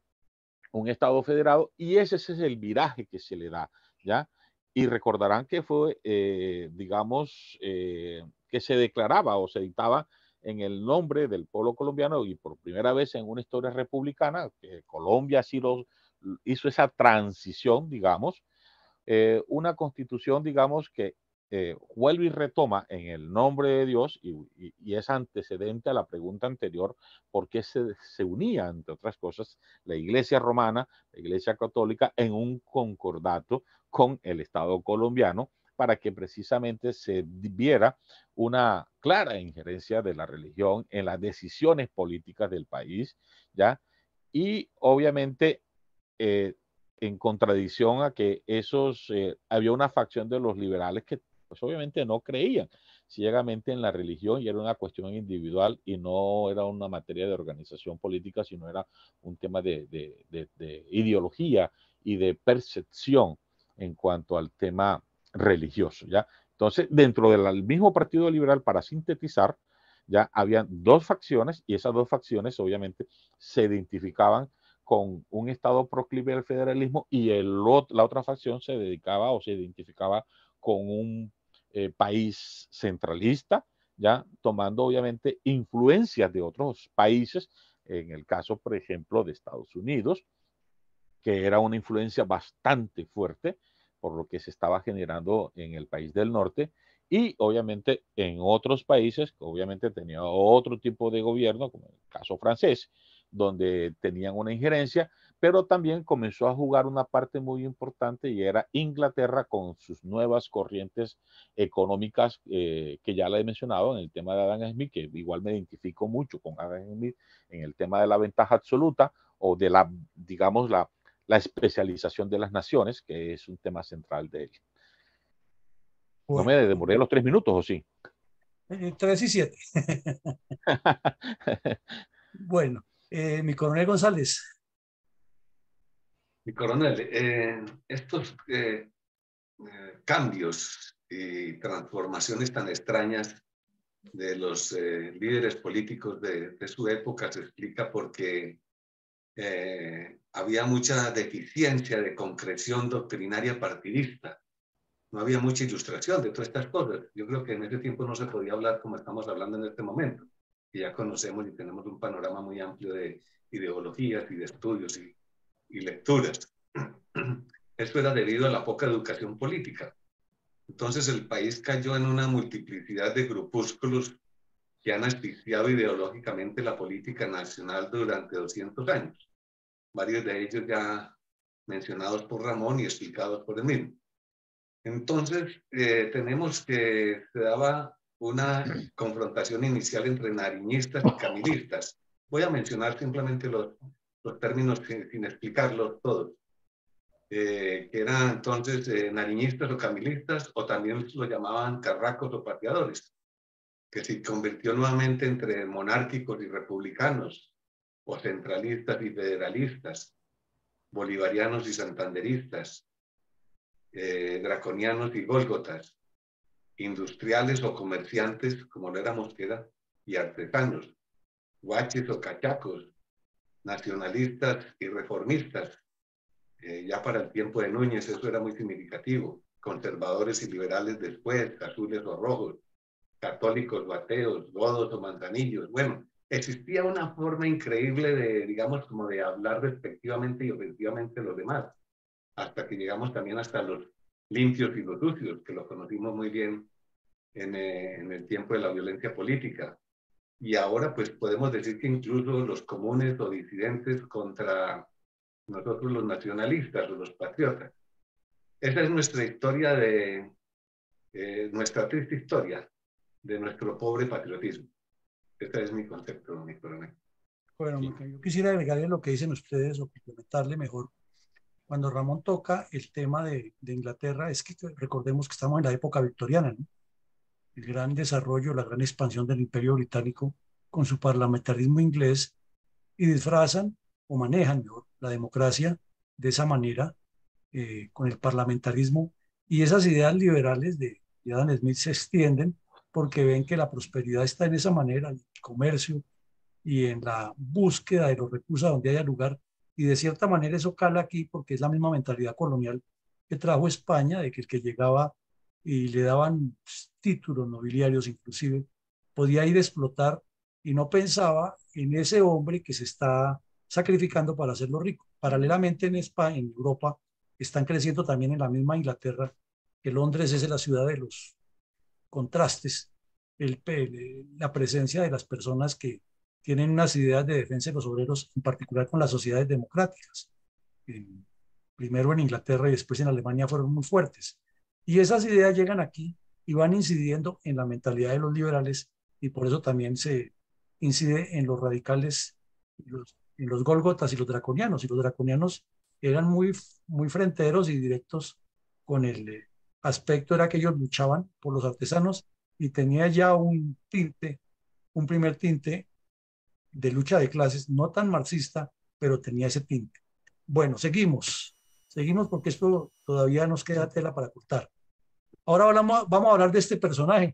un Estado federado, y ese, ese es el viraje que se le da, ¿ya? Y recordarán que fue, eh, digamos, eh, que se declaraba o se dictaba en el nombre del pueblo colombiano y por primera vez en una historia republicana, que Colombia sí lo, hizo esa transición, digamos, eh, una constitución, digamos, que eh, vuelve y retoma en el nombre de Dios y, y, y es antecedente a la pregunta anterior, por qué se, se unía, entre otras cosas, la Iglesia romana, la Iglesia católica, en un concordato con el Estado colombiano, para que precisamente se viera una clara injerencia de la religión en las decisiones políticas del país, ¿ya? Y obviamente, eh, en contradicción a que esos, eh, había una facción de los liberales que pues obviamente no creían ciegamente en la religión y era una cuestión individual y no era una materia de organización política, sino era un tema de, de, de, de ideología y de percepción en cuanto al tema religioso, ¿ya? Entonces, dentro del mismo Partido Liberal, para sintetizar, ya habían dos facciones y esas dos facciones obviamente se identificaban con un Estado proclive al federalismo y el, la otra facción se dedicaba o se identificaba con un eh, país centralista, ya tomando obviamente influencias de otros países, en el caso, por ejemplo, de Estados Unidos, que era una influencia bastante fuerte por lo que se estaba generando en el país del norte, y obviamente en otros países, que obviamente tenía otro tipo de gobierno, como el caso francés, donde tenían una injerencia, pero también comenzó a jugar una parte muy importante y era Inglaterra con sus nuevas corrientes económicas, eh, que ya la he mencionado en el tema de Adam Smith, que igual me identifico mucho con Adam Smith en el tema de la ventaja absoluta o de la, digamos, la la especialización de las naciones, que es un tema central de él. ¿No me demoré los tres minutos o sí? Eh, tres y siete. Bueno, eh, mi coronel González. Mi coronel, eh, estos eh, eh, cambios y transformaciones tan extrañas de los eh, líderes políticos de, de su época se explica porque eh, había mucha deficiencia de concreción doctrinaria partidista. No había mucha ilustración de todas estas cosas. Yo creo que en ese tiempo no se podía hablar como estamos hablando en este momento, que ya conocemos y tenemos un panorama muy amplio de ideologías y de estudios y, y lecturas. Esto era debido a la poca educación política. Entonces el país cayó en una multiplicidad de grupúsculos que han asfixiado ideológicamente la política nacional durante doscientos años. Varios de ellos ya mencionados por Ramón y explicados por Emilio. Entonces, eh, tenemos que se daba una confrontación inicial entre nariñistas y camilistas. Voy a mencionar simplemente los, los términos sin, sin explicarlos todos. Eh, que eran entonces eh, nariñistas o camilistas, o también lo llamaban carracos o pateadores, que se convirtió nuevamente entre monárquicos y republicanos, o centralistas y federalistas, bolivarianos y santanderistas, eh, draconianos y gólgotas, industriales o comerciantes, como lo era Mosquera, y artesanos, guaches o cachacos, nacionalistas y reformistas. Eh, ya para el tiempo de Núñez eso era muy significativo. Conservadores y liberales después, azules o rojos, católicos o ateos, godos o manzanillos. Bueno, existía una forma increíble de, digamos, como de hablar respectivamente y ofensivamente los demás, hasta que llegamos también hasta los limpios y los sucios, que lo conocimos muy bien en, eh, en el tiempo de la violencia política. Y ahora pues podemos decir que incluso los comunes o disidentes contra nosotros los nacionalistas o los patriotas. Esa es nuestra historia de, eh, nuestra triste historia de nuestro pobre patriotismo. Este es mi concepto, mi coronel. Bueno, sí. Yo quisiera agregarle lo que dicen ustedes o complementarle mejor. Cuando Ramón toca el tema de, de Inglaterra, es que recordemos que estamos en la época victoriana, ¿no? el gran desarrollo, la gran expansión del Imperio Británico con su parlamentarismo inglés y disfrazan o manejan mejor la democracia de esa manera, eh, con el parlamentarismo, y esas ideas liberales de, de Adam Smith se extienden porque ven que la prosperidad está en esa manera, en el comercio y en la búsqueda de los recursos donde haya lugar, y de cierta manera eso cala aquí porque es la misma mentalidad colonial que trajo España, de que el que llegaba y le daban títulos nobiliarios inclusive, podía ir a explotar y no pensaba en ese hombre que se está sacrificando para hacerlo rico. Paralelamente en España, en Europa, están creciendo también en la misma Inglaterra, que Londres es la ciudad de los contrastes, el, el, la presencia de las personas que tienen unas ideas de defensa de los obreros, en particular con las sociedades democráticas. En, primero en Inglaterra y después en Alemania fueron muy fuertes. Y esas ideas llegan aquí y van incidiendo en la mentalidad de los liberales, y por eso también se incide en los radicales, los, en los gólgotas y los draconianos. Y los draconianos eran muy, muy fronteros y directos con el eh, aspecto, era que ellos luchaban por los artesanos y tenía ya un tinte, un primer tinte de lucha de clases, no tan marxista, pero tenía ese tinte. Bueno, seguimos, seguimos porque esto todavía nos queda tela para cortar. Ahora hablamos, vamos a hablar de este personaje.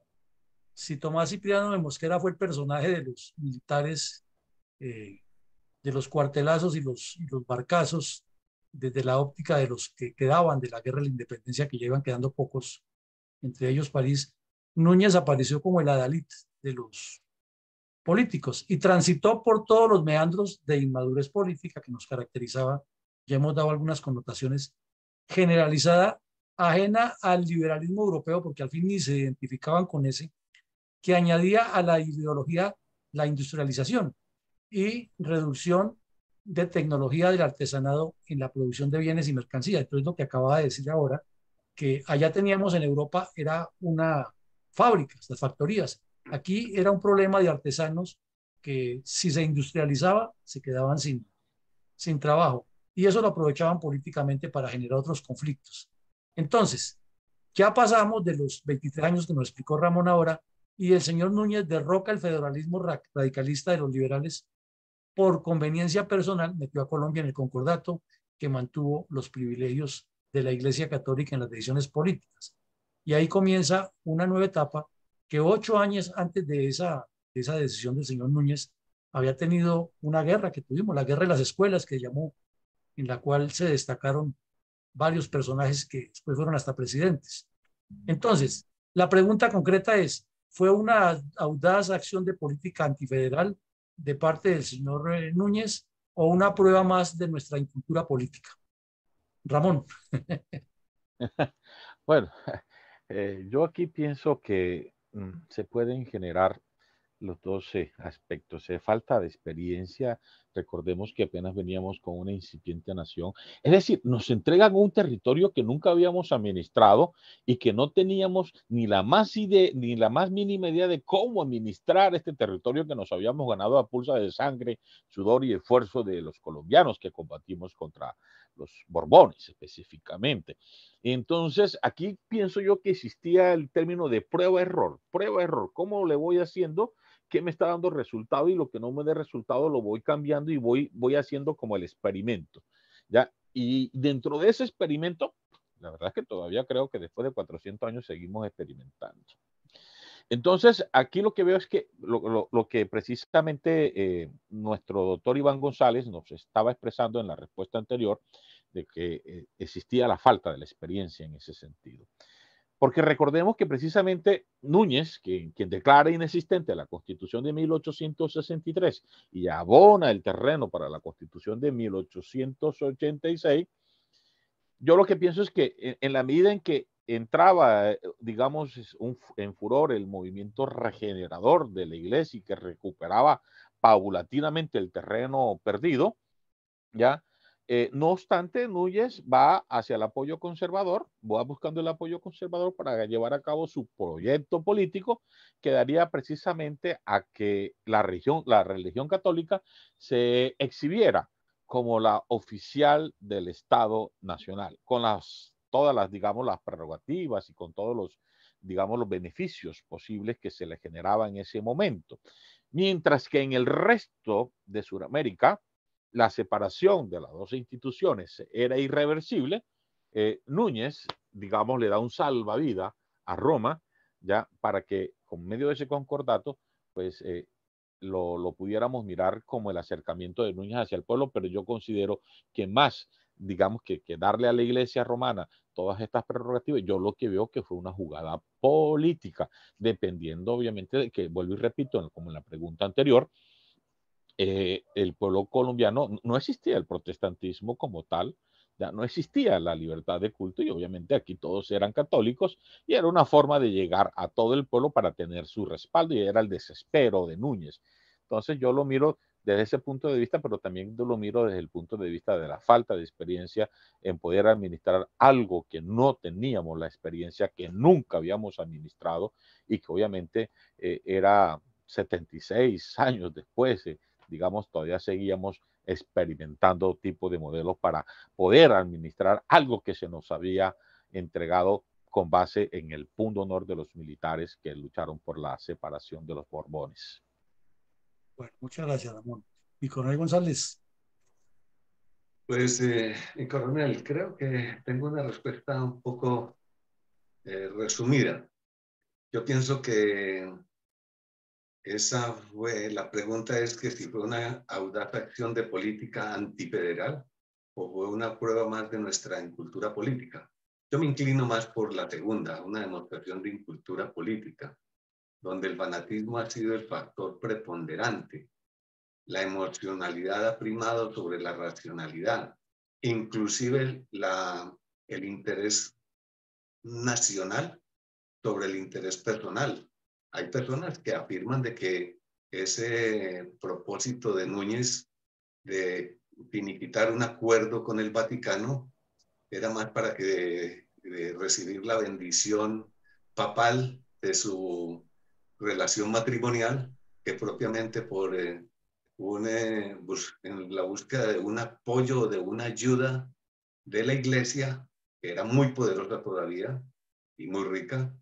Si Tomás Cipriano de Mosquera fue el personaje de los militares, eh, de los cuartelazos y los, y los barcazos, desde la óptica de los que quedaban de la guerra de la independencia, que llevan quedando pocos, entre ellos París, Núñez apareció como el adalid de los políticos y transitó por todos los meandros de inmadurez política que nos caracterizaba. Ya hemos dado algunas connotaciones, generalizada, ajena al liberalismo europeo, porque al fin ni se identificaban con ese, que añadía a la ideología la industrialización y reducción de tecnología del artesanado en la producción de bienes y mercancías. Entonces, lo que acababa de decir ahora, que allá teníamos en Europa, era una fábrica, las factorías. Aquí era un problema de artesanos que si se industrializaba, se quedaban sin, sin trabajo. Y eso lo aprovechaban políticamente para generar otros conflictos. Entonces, ya pasamos de los veintitrés años que nos explicó Ramón ahora, y el señor Núñez derroca el federalismo radicalista de los liberales por conveniencia personal, metió a Colombia en el concordato que mantuvo los privilegios de la Iglesia Católica en las decisiones políticas. Y ahí comienza una nueva etapa que ocho años antes de esa, de esa decisión del señor Núñez había tenido una guerra que tuvimos, la guerra de las escuelas que llamó, en la cual se destacaron varios personajes que después fueron hasta presidentes. Entonces, la pregunta concreta es, ¿fue una audaz acción de política antifederal de parte del señor eh, Núñez o una prueba más de nuestra incultura política? Ramón. Bueno, eh, yo aquí pienso que mm, se pueden generar los dos eh, aspectos. Eh, falta de experiencia, recordemos que apenas veníamos con una incipiente nación. Es decir, nos entregan un territorio que nunca habíamos administrado y que no teníamos ni la más idea, ni la más mínima idea de cómo administrar este territorio que nos habíamos ganado a pulsa de sangre, sudor y esfuerzo de los colombianos que combatimos contra los Borbones específicamente. Entonces, aquí pienso yo que existía el término de prueba-error. Prueba-error, ¿cómo le voy haciendo? ¿Qué me está dando resultado? Y lo que no me dé resultado lo voy cambiando y voy, voy haciendo como el experimento, ¿ya? Y dentro de ese experimento, la verdad es que todavía creo que después de cuatrocientos años seguimos experimentando. Entonces, aquí lo que veo es que lo, lo, lo que precisamente eh, nuestro doctor Iván González nos estaba expresando en la respuesta anterior, de que eh, existía la falta de la experiencia en ese sentido. Porque recordemos que precisamente Núñez, que, quien declara inexistente la Constitución de mil ochocientos sesenta y tres y abona el terreno para la Constitución de mil ochocientos ochenta y seis, yo lo que pienso es que en, en la medida en que entraba, digamos, un, en furor el movimiento regenerador de la iglesia y que recuperaba paulatinamente el terreno perdido, ¿ya? Eh, no obstante, Núñez va hacia el apoyo conservador, va buscando el apoyo conservador para llevar a cabo su proyecto político, que daría precisamente a que la religión, la religión católica se exhibiera como la oficial del Estado Nacional, con las, todas las, digamos, las prerrogativas y con todos los, digamos, los beneficios posibles que se le generaban en ese momento. Mientras que en el resto de Sudamérica, la separación de las dos instituciones era irreversible, eh, Núñez, digamos, le da un salvavidas a Roma, ya para que con medio de ese concordato, pues eh, lo, lo pudiéramos mirar como el acercamiento de Núñez hacia el pueblo, pero yo considero que más, digamos, que, que darle a la iglesia romana todas estas prerrogativas, yo lo que veo que fue una jugada política, dependiendo obviamente de que, vuelvo y repito, como en la pregunta anterior, eh, el pueblo colombiano, no existía el protestantismo como tal, ya no existía la libertad de culto y obviamente aquí todos eran católicos y era una forma de llegar a todo el pueblo para tener su respaldo y era el desespero de Núñez. Entonces yo lo miro desde ese punto de vista, pero también lo miro desde el punto de vista de la falta de experiencia en poder administrar algo que no teníamos la experiencia, que nunca habíamos administrado y que obviamente eh, era setenta y seis años después, eh, digamos, todavía seguíamos experimentando tipo de modelos para poder administrar algo que se nos había entregado con base en el punto honor de los militares que lucharon por la separación de los Borbones. Bueno, muchas gracias, Ramón. Y Coronel González. Pues, eh, mi coronel, creo que tengo una respuesta un poco eh, resumida. Yo pienso que esa fue, la pregunta es que si fue una audaz acción de política antifederal o fue una prueba más de nuestra incultura política. Yo me inclino más por la segunda, una demostración de incultura política, donde el fanatismo ha sido el factor preponderante. La emocionalidad ha primado sobre la racionalidad, inclusive la, el interés nacional sobre el interés personal. Hay personas que afirman de que ese propósito de Núñez de finiquitar un acuerdo con el Vaticano era más para que de, de recibir la bendición papal de su relación matrimonial que propiamente por eh, un, eh, bus, en la búsqueda de un apoyo, de una ayuda de la iglesia, que era muy poderosa todavía y muy rica,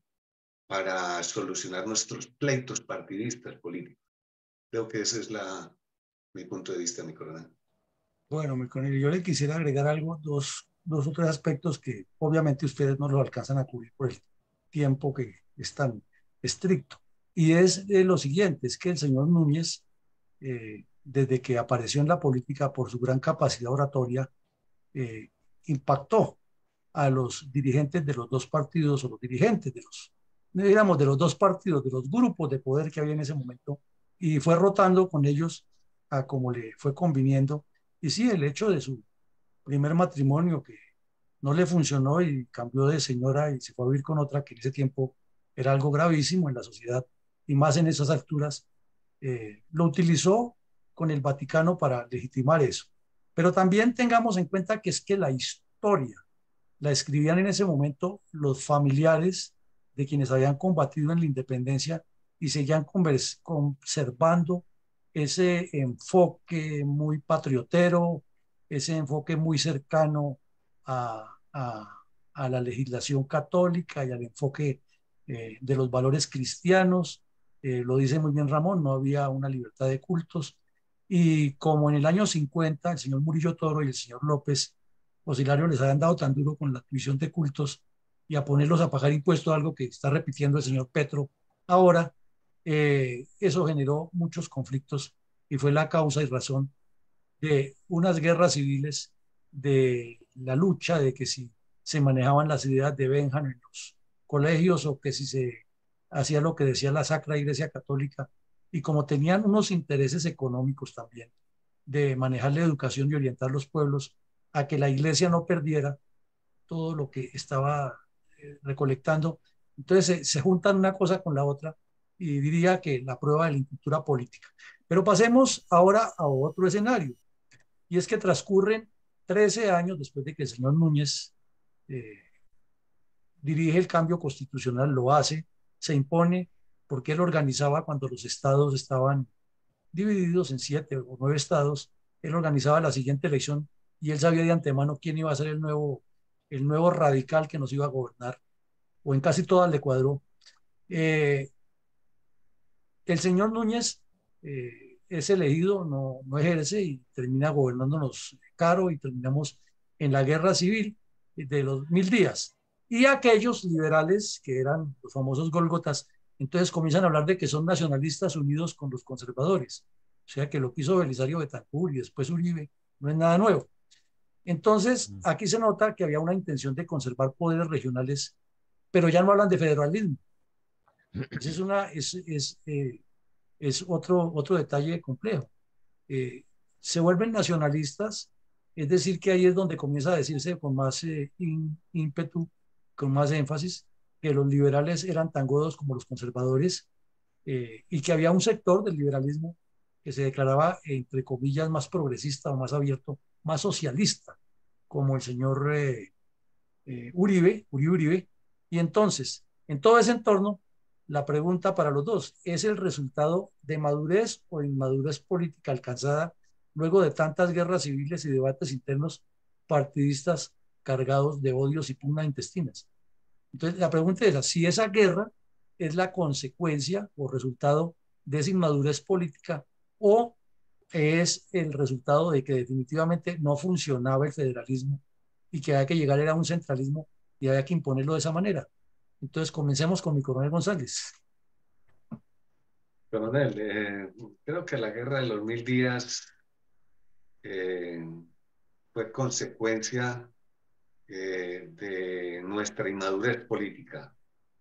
para solucionar nuestros pleitos partidistas políticos. Creo que ese es la, mi punto de vista, mi coronel. Bueno, mi coronel, yo le quisiera agregar algo, dos, dos o tres aspectos que obviamente ustedes no los alcanzan a cubrir por el tiempo que es tan estricto. Y es eh, lo siguiente, es que el señor Núñez, eh, desde que apareció en la política por su gran capacidad oratoria, eh, impactó a los dirigentes de los dos partidos o los dirigentes de los, digamos, de los dos partidos, de los grupos de poder que había en ese momento, y fue rotando con ellos a como le fue conviniendo. Y sí, el hecho de su primer matrimonio que no le funcionó y cambió de señora y se fue a vivir con otra, que en ese tiempo era algo gravísimo en la sociedad y más en esas alturas, eh, lo utilizó con el Vaticano para legitimar eso. Pero también tengamos en cuenta que es que la historia la escribían en ese momento los familiares de quienes habían combatido en la independencia y seguían conservando ese enfoque muy patriotero, ese enfoque muy cercano a, a, a la legislación católica y al enfoque eh, de los valores cristianos. Eh, lo dice muy bien Ramón, no había una libertad de cultos. Y como en el año cincuenta, el señor Murillo Toro y el señor López Hilario les habían dado tan duro con la tuición de cultos y a ponerlos a pagar impuestos, algo que está repitiendo el señor Petro ahora, eh, eso generó muchos conflictos y fue la causa y razón de unas guerras civiles, de la lucha de que si se manejaban las ideas de Benjamin en los colegios o que si se hacía lo que decía la Sacra Iglesia Católica, y como tenían unos intereses económicos también de manejar la educación y orientar los pueblos a que la iglesia no perdiera todo lo que estaba eh, recolectando. Entonces se, se juntan una cosa con la otra y diría que la prueba de la incultura política. Pero pasemos ahora a otro escenario, y es que transcurren trece años después de que el señor Núñez eh, dirige el cambio constitucional, lo hace, se impone, porque él organizaba cuando los estados estaban divididos en siete o nueve estados, él organizaba la siguiente elección y él sabía de antemano quién iba a ser el nuevo, el nuevo radical que nos iba a gobernar, o en casi todas le cuadró, Eh, el señor Núñez eh, es elegido, no, no ejerce y termina gobernándonos caro y terminamos en la guerra civil de los mil días. Y aquellos liberales que eran los famosos Gólgotas, entonces comienzan a hablar de que son nacionalistas unidos con los conservadores. O sea que lo que hizo Belisario Betancur y después Uribe no es nada nuevo. Entonces, aquí se nota que había una intención de conservar poderes regionales, pero ya no hablan de federalismo. Ese es, una, es, es, eh, es otro, otro detalle complejo. Eh, se vuelven nacionalistas, es decir, que ahí es donde comienza a decirse con más eh, in, ímpetu, con más énfasis, que los liberales eran tan godos como los conservadores eh, y que había un sector del liberalismo que se declaraba, entre comillas, más progresista o más abierto, más socialista, como el señor eh, eh, Uribe, Uribe Uribe. Y entonces, en todo ese entorno, la pregunta para los dos, ¿es el resultado de madurez o inmadurez política alcanzada luego de tantas guerras civiles y debates internos partidistas cargados de odios y pugnas intestinas? Entonces, la pregunta es, si esa guerra es la consecuencia o resultado de esa inmadurez política o es el resultado de que definitivamente no funcionaba el federalismo y que había que llegar era un centralismo y había que imponerlo de esa manera. Entonces, comencemos con mi coronel González. Coronel, eh, creo que la guerra de los mil días eh, fue consecuencia eh, de nuestra inmadurez política.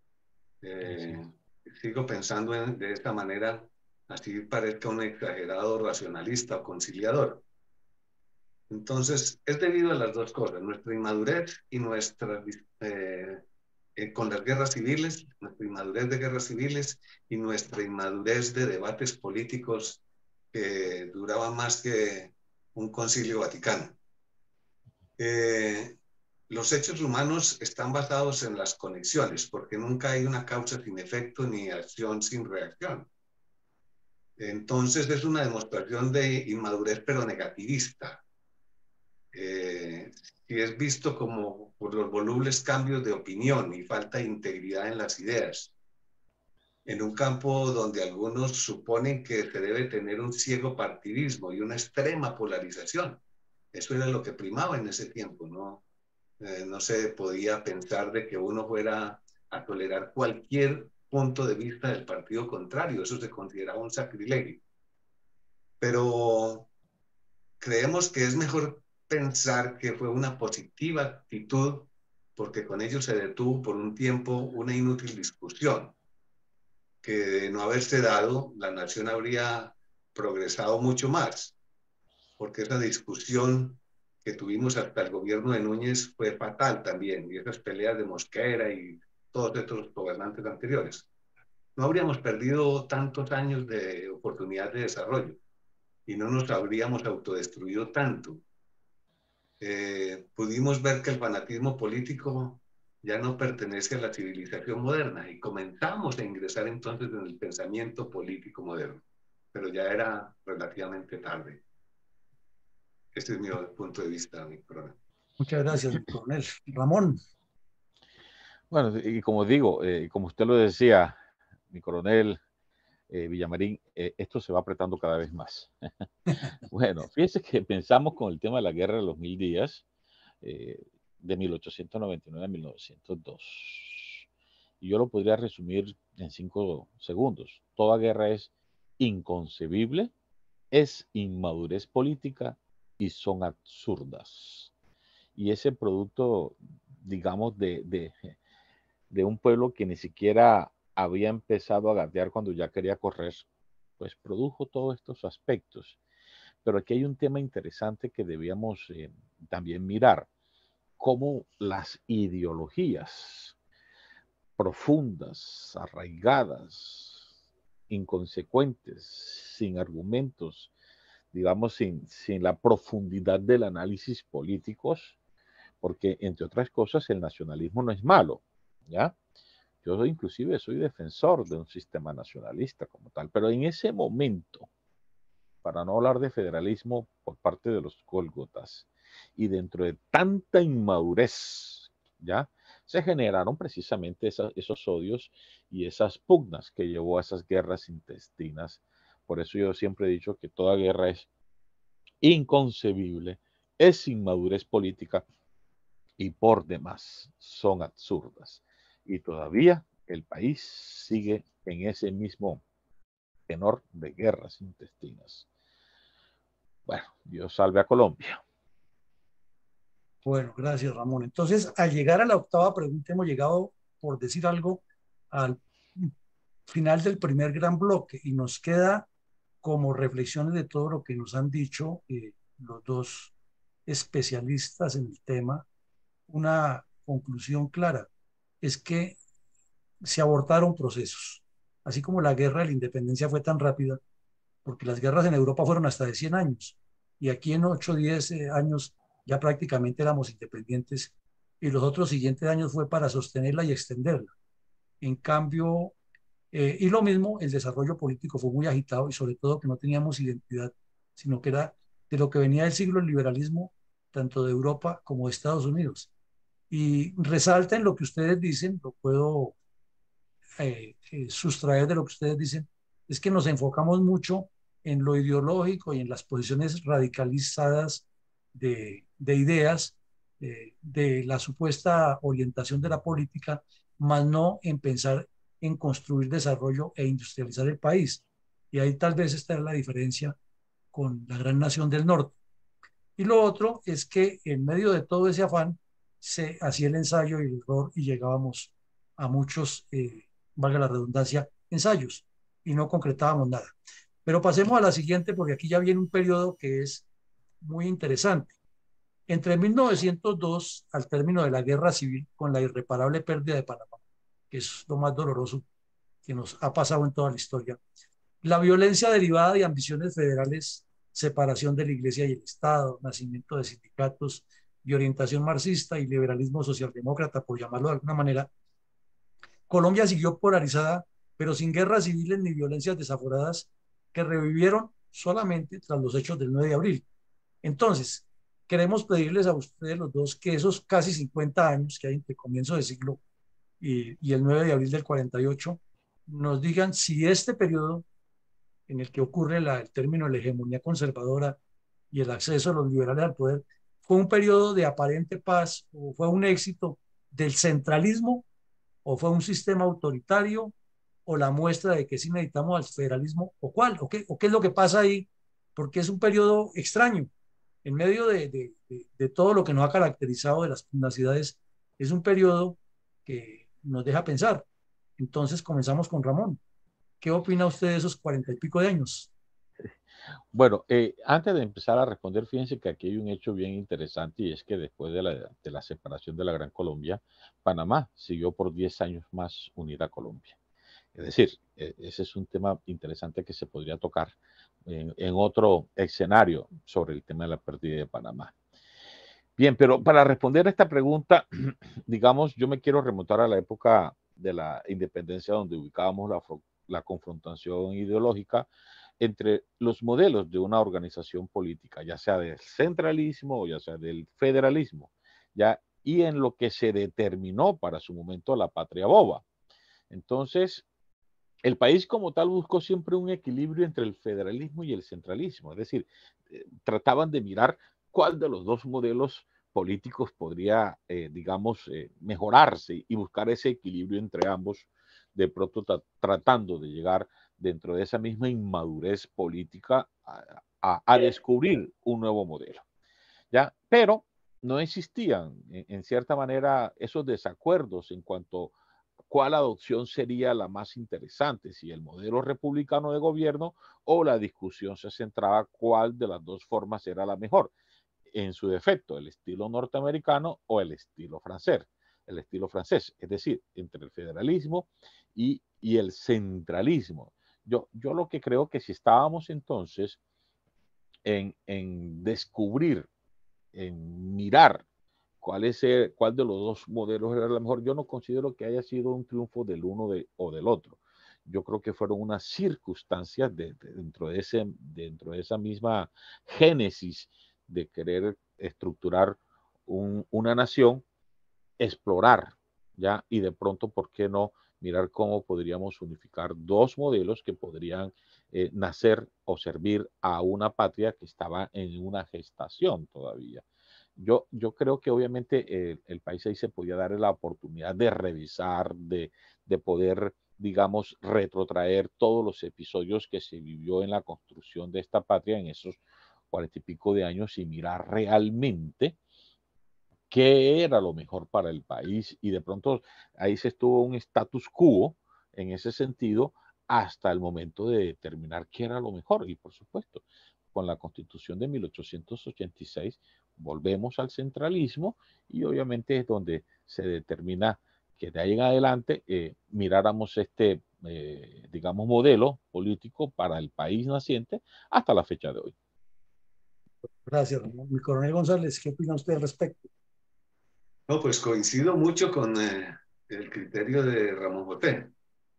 Eh, sigo pensando en, de esta manera, así parezca un exagerado racionalista o conciliador. Entonces, es debido a las dos cosas, nuestra inmadurez y nuestra, eh, eh, con las guerras civiles, nuestra inmadurez de guerras civiles y nuestra inmadurez de debates políticos que duraban más que un concilio vaticano. Eh, los hechos humanos están basados en las conexiones, porque nunca hay una causa sin efecto ni acción sin reacción. Entonces es una demostración de inmadurez, pero negativista. Eh, si es visto como por los volubles cambios de opinión y falta de integridad en las ideas, en un campo donde algunos suponen que se debe tener un ciego partidismo y una extrema polarización. Eso era lo que primaba en ese tiempo, ¿no? Eh, no se podía pensar de que uno fuera a tolerar cualquier punto de vista del partido contrario, eso se consideraba un sacrilegio. Pero creemos que es mejor pensar que fue una positiva actitud porque con ello se detuvo por un tiempo una inútil discusión, que de no haberse dado, la nación habría progresado mucho más, porque esa discusión que tuvimos hasta el gobierno de Núñez fue fatal también, y esas peleas de Mosquera y todos estos gobernantes anteriores. No habríamos perdido tantos años de oportunidad de desarrollo y no nos habríamos autodestruido tanto. Eh, pudimos ver que el fanatismo político ya no pertenece a la civilización moderna y comenzamos a ingresar entonces en el pensamiento político moderno, pero ya era relativamente tarde. Este es mi punto de vista, mi coronel. Muchas gracias, mi coronel. Ramón. Bueno, y como digo, eh, como usted lo decía, mi coronel eh, Villamarín, eh, esto se va apretando cada vez más. Bueno, fíjese que pensamos con el tema de la guerra de los mil días, eh, de mil ochocientos noventa y nueve a mil novecientos dos. Y yo lo podría resumir en cinco segundos. Toda guerra es inconcebible, es inmadurez política y son absurdas. Y ese producto, digamos, de, de, de un pueblo que ni siquiera había empezado a gatear cuando ya quería correr, pues produjo todos estos aspectos. Pero aquí hay un tema interesante que debíamos eh, también mirar, cómo las ideologías profundas, arraigadas, inconsecuentes, sin argumentos, digamos, sin, sin la profundidad del análisis políticos, porque entre otras cosas el nacionalismo no es malo, ¿ya? Yo inclusive soy defensor de un sistema nacionalista como tal, pero en ese momento, para no hablar de federalismo por parte de los gólgotas, y dentro de tanta inmadurez, ¿ya? se generaron precisamente esa, esos odios y esas pugnas que llevó a esas guerras intestinas. Por eso yo siempre he dicho que toda guerra es inconcebible, es inmadurez política y por demás son absurdas. Y todavía el país sigue en ese mismo tenor de guerras intestinas. Bueno, Dios salve a Colombia. Bueno, gracias, Ramón. Entonces, al llegar a la octava pregunta, hemos llegado, por decir algo, al final del primer gran bloque y nos queda como reflexiones de todo lo que nos han dicho eh, los dos especialistas en el tema, una conclusión clara, es que se abortaron procesos. Así como la guerra de la independencia fue tan rápida, porque las guerras en Europa fueron hasta de cien años, y aquí en ocho o diez eh, años ya prácticamente éramos independientes, y los otros siguientes años fue para sostenerla y extenderla. En cambio, eh, y lo mismo, el desarrollo político fue muy agitado y sobre todo que no teníamos identidad, sino que era de lo que venía del siglo el liberalismo, tanto de Europa como de Estados Unidos. Y resalta en lo que ustedes dicen, lo puedo eh, eh, sustraer de lo que ustedes dicen, es que nos enfocamos mucho en lo ideológico y en las posiciones radicalizadas de, de ideas, eh, de la supuesta orientación de la política, más no en pensar en construir desarrollo e industrializar el país. Y ahí tal vez está la diferencia con la gran nación del norte. Y lo otro es que en medio de todo ese afán se hacía el ensayo y el error y llegábamos a muchos, eh, valga la redundancia, ensayos y no concretábamos nada. Pero pasemos a la siguiente porque aquí ya viene un periodo que es muy interesante. Entre mil novecientos dos, al término de la guerra civil, con la irreparable pérdida de Panamá, que es lo más doloroso que nos ha pasado en toda la historia, la violencia derivada de ambiciones federales, separación de la Iglesia y el Estado, nacimiento de sindicatos de orientación marxista y liberalismo socialdemócrata, por llamarlo de alguna manera, Colombia siguió polarizada, pero sin guerras civiles ni violencias desaforadas que revivieron solamente tras los hechos del nueve de abril. Entonces, queremos pedirles a ustedes los dos que esos casi cincuenta años que hay entre comienzo de siglo y, y el nueve de abril del cuarenta y ocho, nos digan si este periodo en el que ocurre la, el término de la hegemonía conservadora y el acceso de los liberales al poder, fue un periodo de aparente paz o fue un éxito del centralismo o fue un sistema autoritario o la muestra de que sí necesitamos al federalismo o cuál, o qué, o qué es lo que pasa ahí, porque es un periodo extraño. En medio de, de, de, de todo lo que nos ha caracterizado de las pugnacidades, es un periodo que nos deja pensar. Entonces comenzamos con Ramón. ¿Qué opina usted de esos cuarenta y pico de años? Bueno, eh, antes de empezar a responder, fíjense que aquí hay un hecho bien interesante y es que después de la, de la separación de la Gran Colombia, Panamá siguió por diez años más unida a Colombia. Es decir, e- ese es un tema interesante que se podría tocar en, en otro escenario sobre el tema de la pérdida de Panamá. Bien, pero para responder a esta pregunta, digamos, yo me quiero remontar a la época de la independencia donde ubicábamos la, fro- la confrontación ideológica entre los modelos de una organización política, ya sea del centralismo o ya sea del federalismo, ya, y en lo que se determinó para su momento la patria boba. Entonces, el país como tal buscó siempre un equilibrio entre el federalismo y el centralismo, es decir, eh, trataban de mirar cuál de los dos modelos políticos podría, eh, digamos, eh, mejorarse y buscar ese equilibrio entre ambos, de pronto tra tratando de llegar dentro de esa misma inmadurez política a, a, a descubrir un nuevo modelo. ¿Ya? Pero no existían, en, en cierta manera, esos desacuerdos en cuanto a cuál adopción sería la más interesante, si el modelo republicano de gobierno o la discusión se centraba cuál de las dos formas era la mejor, en su defecto, el estilo norteamericano o el estilo francés, el estilo francés, es decir, entre el federalismo y, y el centralismo. Yo, yo lo que creo que si estábamos entonces en, en descubrir, en mirar cuál, es el, cuál de los dos modelos era la mejor. Yo no considero que haya sido un triunfo del uno de, o del otro. Yo creo que fueron unas circunstancias de, de, dentro, de ese, dentro de esa misma génesis de querer estructurar un, una nación, explorar ¿ya? Y de pronto, ¿por qué no mirar cómo podríamos unificar dos modelos que podrían eh, nacer o servir a una patria que estaba en una gestación todavía? Yo, yo creo que obviamente eh, el país ahí se podía dar la oportunidad de revisar, de, de poder, digamos, retrotraer todos los episodios que se vivió en la construcción de esta patria en esos cuarenta y pico de años y mirar realmente qué era lo mejor para el país. Y de pronto ahí se estuvo un status quo en ese sentido hasta el momento de determinar qué era lo mejor. Y por supuesto, con la Constitución de mil ochocientos ochenta y seis volvemos al centralismo y obviamente es donde se determina que de ahí en adelante eh, miráramos este, eh, digamos, modelo político para el país naciente hasta la fecha de hoy. Gracias, Ramón. Mi coronel González, ¿qué opina usted al respecto? No, pues coincido mucho con eh, el criterio de Ramón José,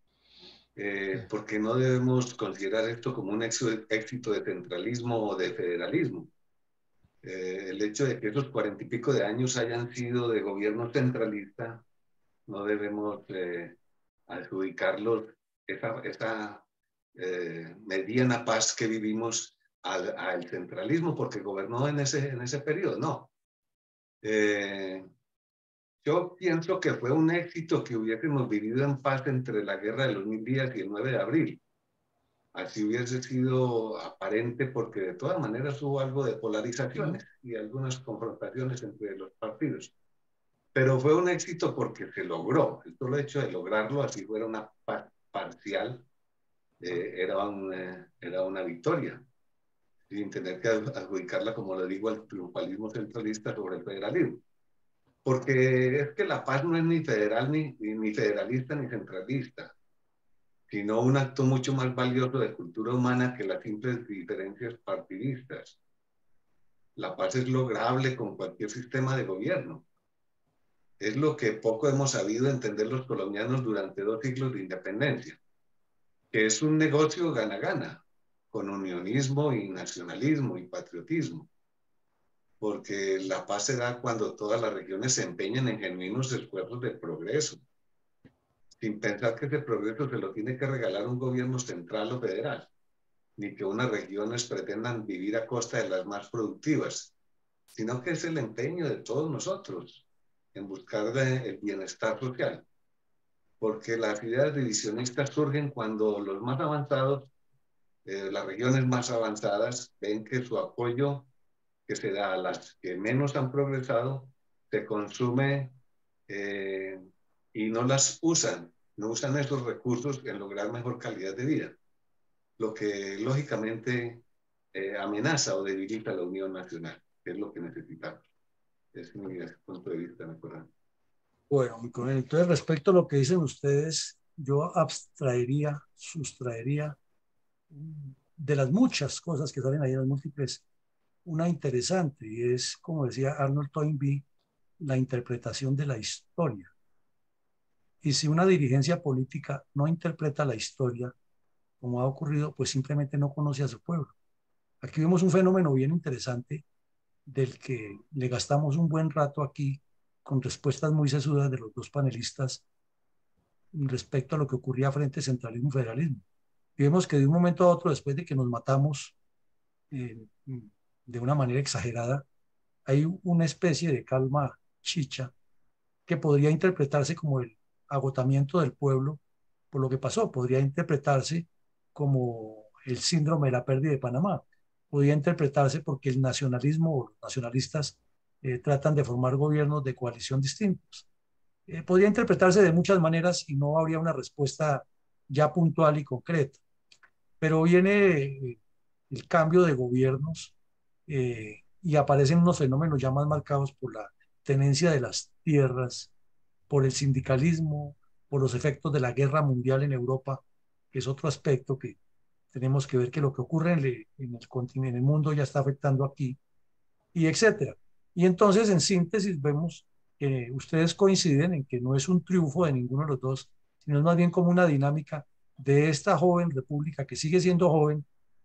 eh, porque no debemos considerar esto como un éxito de centralismo o de federalismo. Eh, el hecho de que esos cuarenta y pico de años hayan sido de gobierno centralista, no debemos eh, adjudicarlos esa, esa eh, mediana paz que vivimos al, al centralismo, porque gobernó en ese, en ese periodo, no. Eh, Yo pienso que fue un éxito que hubiésemos vivido en paz entre la Guerra de los Mil Días y el nueve de abril. Así hubiese sido aparente porque de todas maneras hubo algo de polarizaciones y algunas confrontaciones entre los partidos. Pero fue un éxito porque se logró. El solo hecho de lograrlo, así fuera una paz parcial, eh, era, un, eh, era una victoria, sin tener que adjudicarla, como le digo, al triunfalismo centralista sobre el federalismo. Porque es que la paz no es ni federal, ni, ni federalista, ni centralista, sino un acto mucho más valioso de cultura humana que las simples diferencias partidistas. La paz es lograble con cualquier sistema de gobierno. Es lo que poco hemos sabido entender los colombianos durante dos siglos de independencia, que es un negocio gana-gana, con unionismo y nacionalismo y patriotismo. Porque la paz se da cuando todas las regiones se empeñan en genuinos esfuerzos de progreso, sin pensar que ese progreso se lo tiene que regalar un gobierno central o federal, ni que unas regiones pretendan vivir a costa de las más productivas, sino que es el empeño de todos nosotros en buscar el bienestar social. Porque las ideas divisionistas surgen cuando los más avanzados, eh, las regiones más avanzadas, ven que su apoyo que se da a las que menos han progresado se consume eh, y no las usan, no usan esos recursos en lograr mejor calidad de vida, lo que lógicamente eh, amenaza o debilita la unión nacional, que es lo que necesitamos. Es mi punto de vista, me acuerdo. Bueno, mi coronel, entonces respecto a lo que dicen ustedes, yo abstraería, sustraería de las muchas cosas que salen ahí en las múltiples, una interesante, y es, como decía Arnold Toynbee, la interpretación de la historia. Y si una dirigencia política no interpreta la historia, como ha ocurrido, pues simplemente no conoce a su pueblo. Aquí vemos un fenómeno bien interesante del que le gastamos un buen rato aquí con respuestas muy sesudas de los dos panelistas respecto a lo que ocurría frente a centralismo y federalismo. Y vemos que de un momento a otro, después de que nos matamos eh, de una manera exagerada, hay una especie de calma chicha que podría interpretarse como el agotamiento del pueblo por lo que pasó, podría interpretarse como el síndrome de la pérdida de Panamá, podría interpretarse porque el nacionalismo o los nacionalistas eh, tratan de formar gobiernos de coalición distintos. Eh, podría interpretarse de muchas maneras y no habría una respuesta ya puntual y concreta. Pero viene eh, el cambio de gobiernos eh, y aparecen unos fenómenos ya más marcados por la tenencia de las tierras, por el sindicalismo, por los efectos de la guerra mundial en Europa, que es otro aspecto que tenemos que ver que lo que ocurre en, el, en el continente, en el mundo ya está afectando aquí, y etcétera. Y entonces, en síntesis, vemos que ustedes coinciden en que no es un triunfo de ninguno de los dos, sino es más bien como una dinámica de esta joven república que sigue siendo joven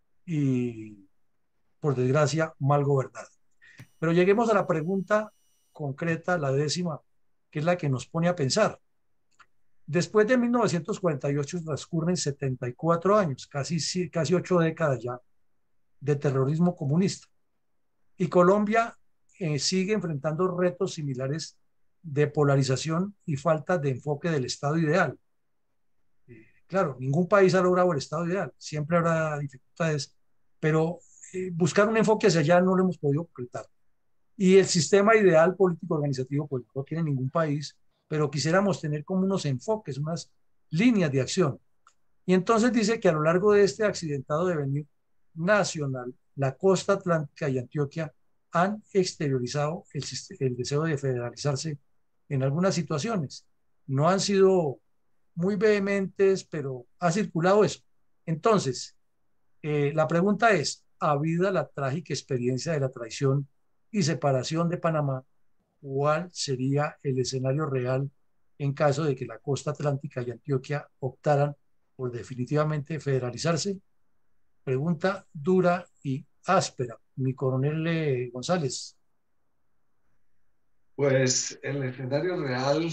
y, por desgracia, mal gobernada. Pero lleguemos a la pregunta concreta, la décima, que es la que nos pone a pensar. Después de mil novecientos cuarenta y ocho transcurren setenta y cuatro años, casi, casi ocho décadas ya, de terrorismo comunista. Y Colombia eh, sigue enfrentando retos similares de polarización y falta de enfoque del Estado ideal. Eh, claro, ningún país ha logrado el Estado ideal, siempre habrá dificultades, pero eh, buscar un enfoque hacia allá no lo hemos podido concretar. Y el sistema ideal político organizativo pues no tiene ningún país, pero quisiéramos tener como unos enfoques, unas líneas de acción. Y entonces dice que a lo largo de este accidentado devenir nacional, la costa atlántica y Antioquia han exteriorizado el, el deseo de federalizarse en algunas situaciones. No han sido muy vehementes, pero ha circulado eso. Entonces, eh, la pregunta es, habida la trágica experiencia de la traición y separación de Panamá, ¿cuál sería el escenario real en caso de que la costa atlántica y Antioquia optaran por definitivamente federalizarse? Pregunta dura y áspera, mi coronel eh, González. Pues el escenario real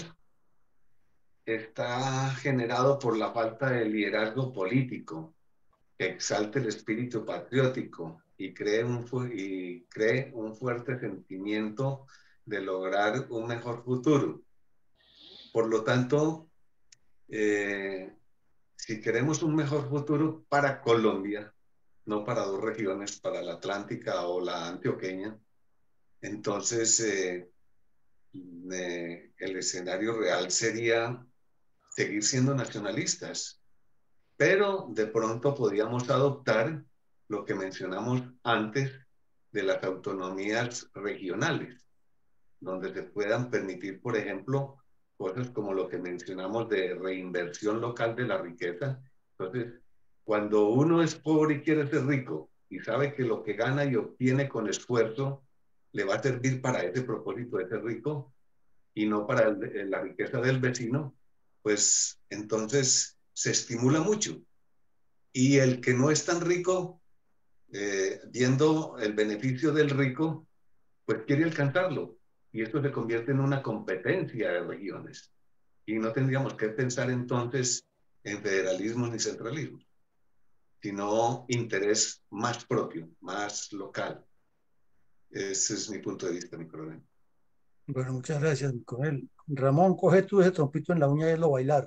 está generado por la falta de liderazgo político que exalte el espíritu patriótico y cree un, y cree un fuerte sentimiento de lograr un mejor futuro. Por lo tanto, eh, si queremos un mejor futuro para Colombia, no para dos regiones, para la atlántica o la antioqueña, entonces eh, eh, el escenario real sería seguir siendo nacionalistas, pero de pronto podríamos adoptar lo que mencionamos antes de las autonomías regionales, donde se puedan permitir, por ejemplo, cosas como lo que mencionamos de reinversión local de la riqueza. Entonces, cuando uno es pobre y quiere ser rico y sabe que lo que gana y obtiene con esfuerzo le va a servir para ese propósito de ser rico y no para el, la riqueza del vecino, pues entonces se estimula mucho. Y el que no es tan rico, eh, viendo el beneficio del rico, pues quiere alcanzarlo. Y esto se convierte en una competencia de regiones. Y no tendríamos que pensar entonces en federalismo ni centralismo, sino interés más propio, más local. Ese es mi punto de vista, mi coronel. Bueno, muchas gracias, mi coronel. Ramón, coge tú ese trompito en la uña y lo bailar.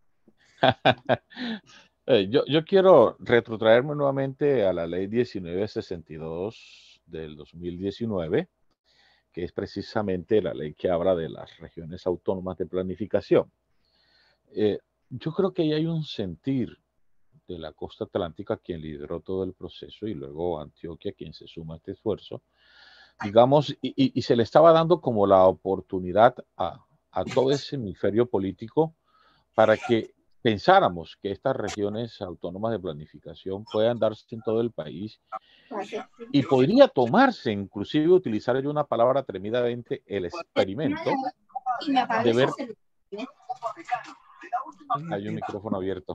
eh, yo, yo quiero retrotraerme nuevamente a la ley diecinueve sesenta y dos del dos mil diecinueve, que es precisamente la ley que habla de las regiones autónomas de planificación. Eh, yo creo que ahí hay un sentir de la costa atlántica, quien lideró todo el proceso, y luego Antioquia, quien se suma a este esfuerzo, digamos, y, y, y se le estaba dando como la oportunidad a, a todo ese hemisferio político para que pensáramos que estas regiones autónomas de planificación puedan darse en todo el país y podría tomarse, inclusive utilizar yo una palabra tremendamente, el experimento de ver... Hay un micrófono abierto.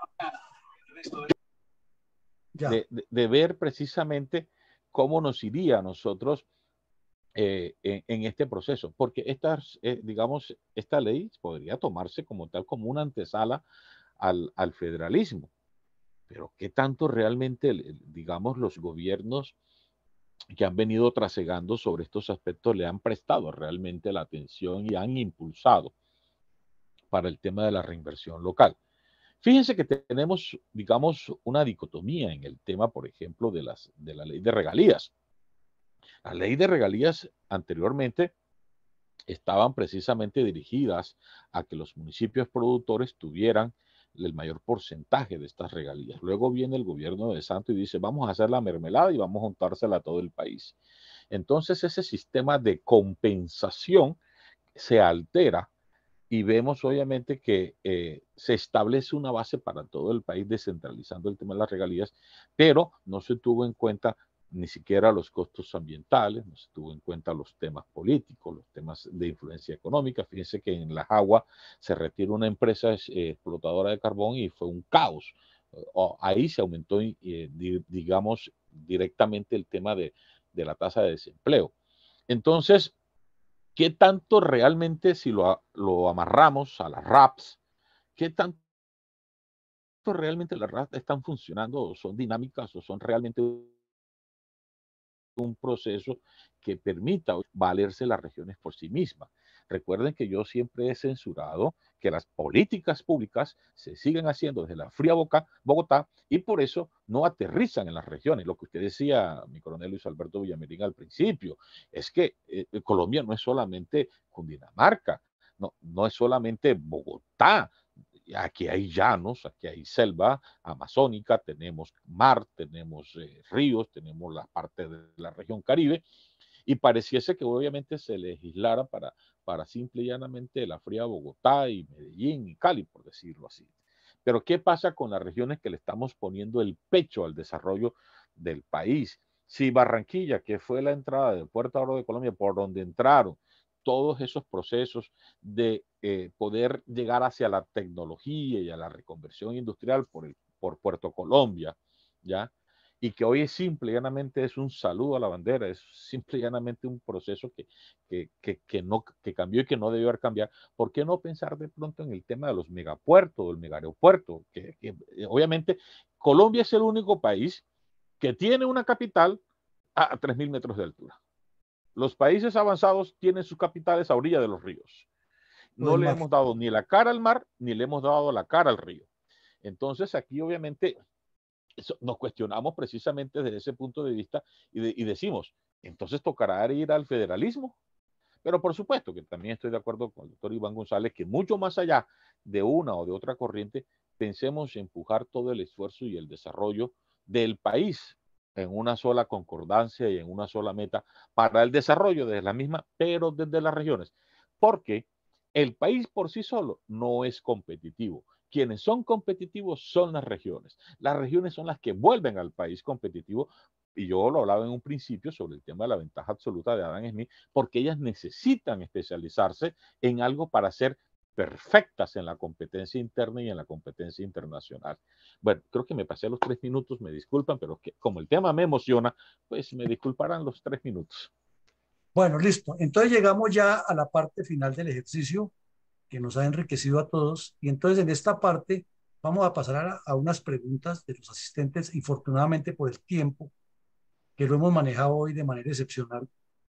De, de, de ver precisamente cómo nos iría a nosotros eh, en, en este proceso, porque esta, eh, digamos, esta ley podría tomarse como tal, como una antesala al, al federalismo, pero ¿qué tanto realmente, digamos, los gobiernos que han venido trasegando sobre estos aspectos le han prestado realmente la atención y han impulsado para el tema de la reinversión local? Fíjense que tenemos, digamos, una dicotomía en el tema, por ejemplo, de, las, de la ley de regalías. La ley de regalías anteriormente estaban precisamente dirigidas a que los municipios productores tuvieran el mayor porcentaje de estas regalías. Luego viene el gobierno de Santos y dice, vamos a hacer la mermelada y vamos a juntársela a todo el país. Entonces ese sistema de compensación se altera y vemos obviamente que eh, se establece una base para todo el país descentralizando el tema de las regalías, pero no se tuvo en cuenta ni siquiera los costos ambientales, no se tuvo en cuenta los temas políticos, los temas de influencia económica. Fíjense que en La Jagua se retiró una empresa eh, explotadora de carbón y fue un caos. Oh, ahí se aumentó, eh, di, digamos, directamente el tema de, de la tasa de desempleo. Entonces, ¿qué tanto realmente, si lo, lo amarramos a las R A Ps, qué tanto realmente las R A Ps están funcionando, o son dinámicas, o son realmente un proceso que permita valerse las regiones por sí mismas? Recuerden que yo siempre he censurado que las políticas públicas se siguen haciendo desde la fría boca, Bogotá, y por eso no aterrizan en las regiones. Lo que usted decía, mi coronel Luis Alberto Villamarín, al principio, es que eh, Colombia no es solamente Cundinamarca, no, no es solamente Bogotá. Aquí hay llanos, aquí hay selva amazónica, tenemos mar, tenemos eh, ríos, tenemos la parte de la región Caribe, y pareciese que obviamente se legislara para, para simple y llanamente la fría Bogotá y Medellín y Cali, por decirlo así. Pero ¿qué pasa con las regiones que le estamos poniendo el pecho al desarrollo del país? Si Barranquilla, que fue la entrada de Puerto Oro de Colombia, por donde entraron todos esos procesos de eh, poder llegar hacia la tecnología y a la reconversión industrial por, el, por Puerto Colombia, ¿ya? Y que hoy es simple y llanamente es un saludo a la bandera, es simple y llanamente un proceso que, que, que, que, no, que cambió y que no debió haber cambiado. ¿Por qué no pensar de pronto en el tema de los megapuertos, del megaaeropuerto? Que, que obviamente Colombia es el único país que tiene una capital a, a tres mil metros de altura. Los países avanzados tienen sus capitales a orilla de los ríos. No le hemos dado ni la cara al mar, ni le hemos dado la cara al río. Entonces aquí obviamente eso, nos cuestionamos precisamente desde ese punto de vista y, de, y decimos, entonces tocará ir al federalismo. Pero por supuesto que también estoy de acuerdo con el doctor Iván González que mucho más allá de una o de otra corriente, pensemos en empujar todo el esfuerzo y el desarrollo del país en una sola concordancia y en una sola meta para el desarrollo de la misma, pero desde las regiones. Porque el país por sí solo no es competitivo. Quienes son competitivos son las regiones. Las regiones son las que vuelven al país competitivo. Y yo lo hablaba en un principio sobre el tema de la ventaja absoluta de Adam Smith, porque ellas necesitan especializarse en algo para ser perfectas en la competencia interna y en la competencia internacional. Bueno, creo que me pasé los tres minutos, me disculpan, pero que, como el tema me emociona, pues me disculparán los tres minutos. Bueno, listo. Entonces llegamos ya a la parte final del ejercicio que nos ha enriquecido a todos. Y entonces en esta parte vamos a pasar a, a unas preguntas de los asistentes. Infortunadamente por el tiempo que lo hemos manejado hoy de manera excepcional,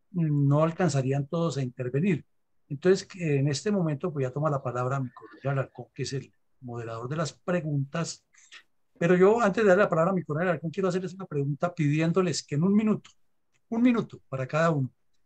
no alcanzarían todos a intervenir. Entonces, en este momento voy a tomar la palabra a mi coronel Alarcón, que es el moderador de las preguntas. Pero yo, antes de darle la palabra a mi coronel Alarcón, quiero hacerles una pregunta pidiéndoles que en un minuto, un minuto para cada uno,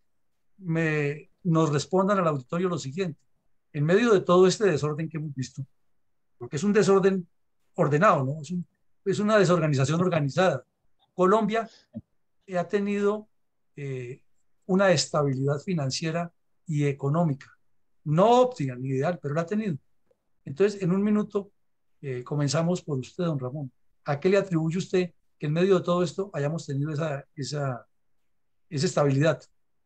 me, nos respondan al auditorio lo siguiente. En medio de todo este desorden que hemos visto, porque es un desorden ordenado, ¿no? Es, un, es una desorganización organizada. Colombia ha tenido eh, una estabilidad financiera y económica, no óptima ni ideal, pero la ha tenido. Entonces, en un minuto, eh, comenzamos por usted, don Ramón. ¿A qué le atribuye usted que en medio de todo esto hayamos tenido esa, esa, esa estabilidad?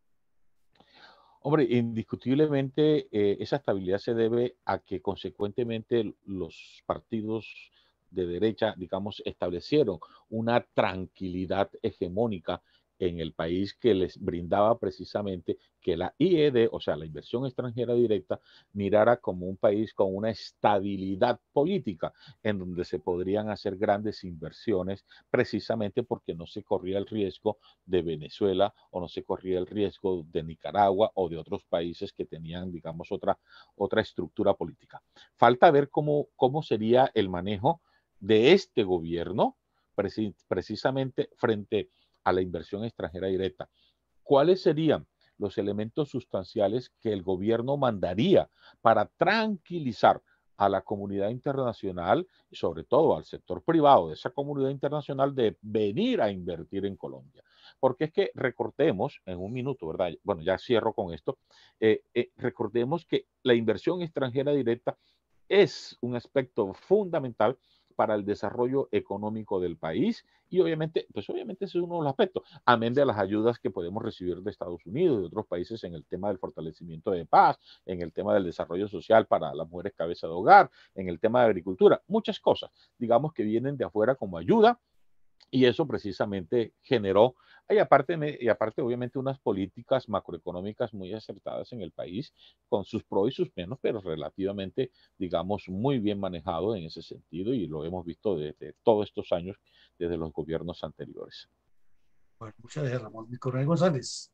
Hombre, indiscutiblemente eh, esa estabilidad se debe a que consecuentemente los partidos de derecha, digamos, establecieron una tranquilidad hegemónica en el país que les brindaba precisamente que la I E D, o sea, la inversión extranjera directa, mirara como un país con una estabilidad política en donde se podrían hacer grandes inversiones precisamente porque no se corría el riesgo de Venezuela o no se corría el riesgo de Nicaragua o de otros países que tenían, digamos, otra, otra estructura política. Falta ver cómo, cómo sería el manejo de este gobierno precis, precisamente frente a la inversión extranjera directa. ¿Cuáles serían los elementos sustanciales que el gobierno mandaría para tranquilizar a la comunidad internacional y sobre todo al sector privado de esa comunidad internacional de venir a invertir en Colombia? Porque es que recordemos, en un minuto, ¿verdad? Bueno, ya cierro con esto, eh, eh, recordemos que la inversión extranjera directa es un aspecto fundamental para el desarrollo económico del país y obviamente, pues obviamente ese es uno de los aspectos, amén de las ayudas que podemos recibir de Estados Unidos y de otros países en el tema del fortalecimiento de paz, en el tema del desarrollo social para las mujeres cabeza de hogar, en el tema de agricultura, muchas cosas, digamos que vienen de afuera como ayuda Y eso precisamente generó, y aparte, y aparte obviamente unas políticas macroeconómicas muy acertadas en el país, con sus pros y sus menos, pero relativamente, digamos, muy bien manejado en ese sentido, y lo hemos visto desde todos estos años, desde los gobiernos anteriores. Bueno, muchas gracias, Ramón. Mi coronel González.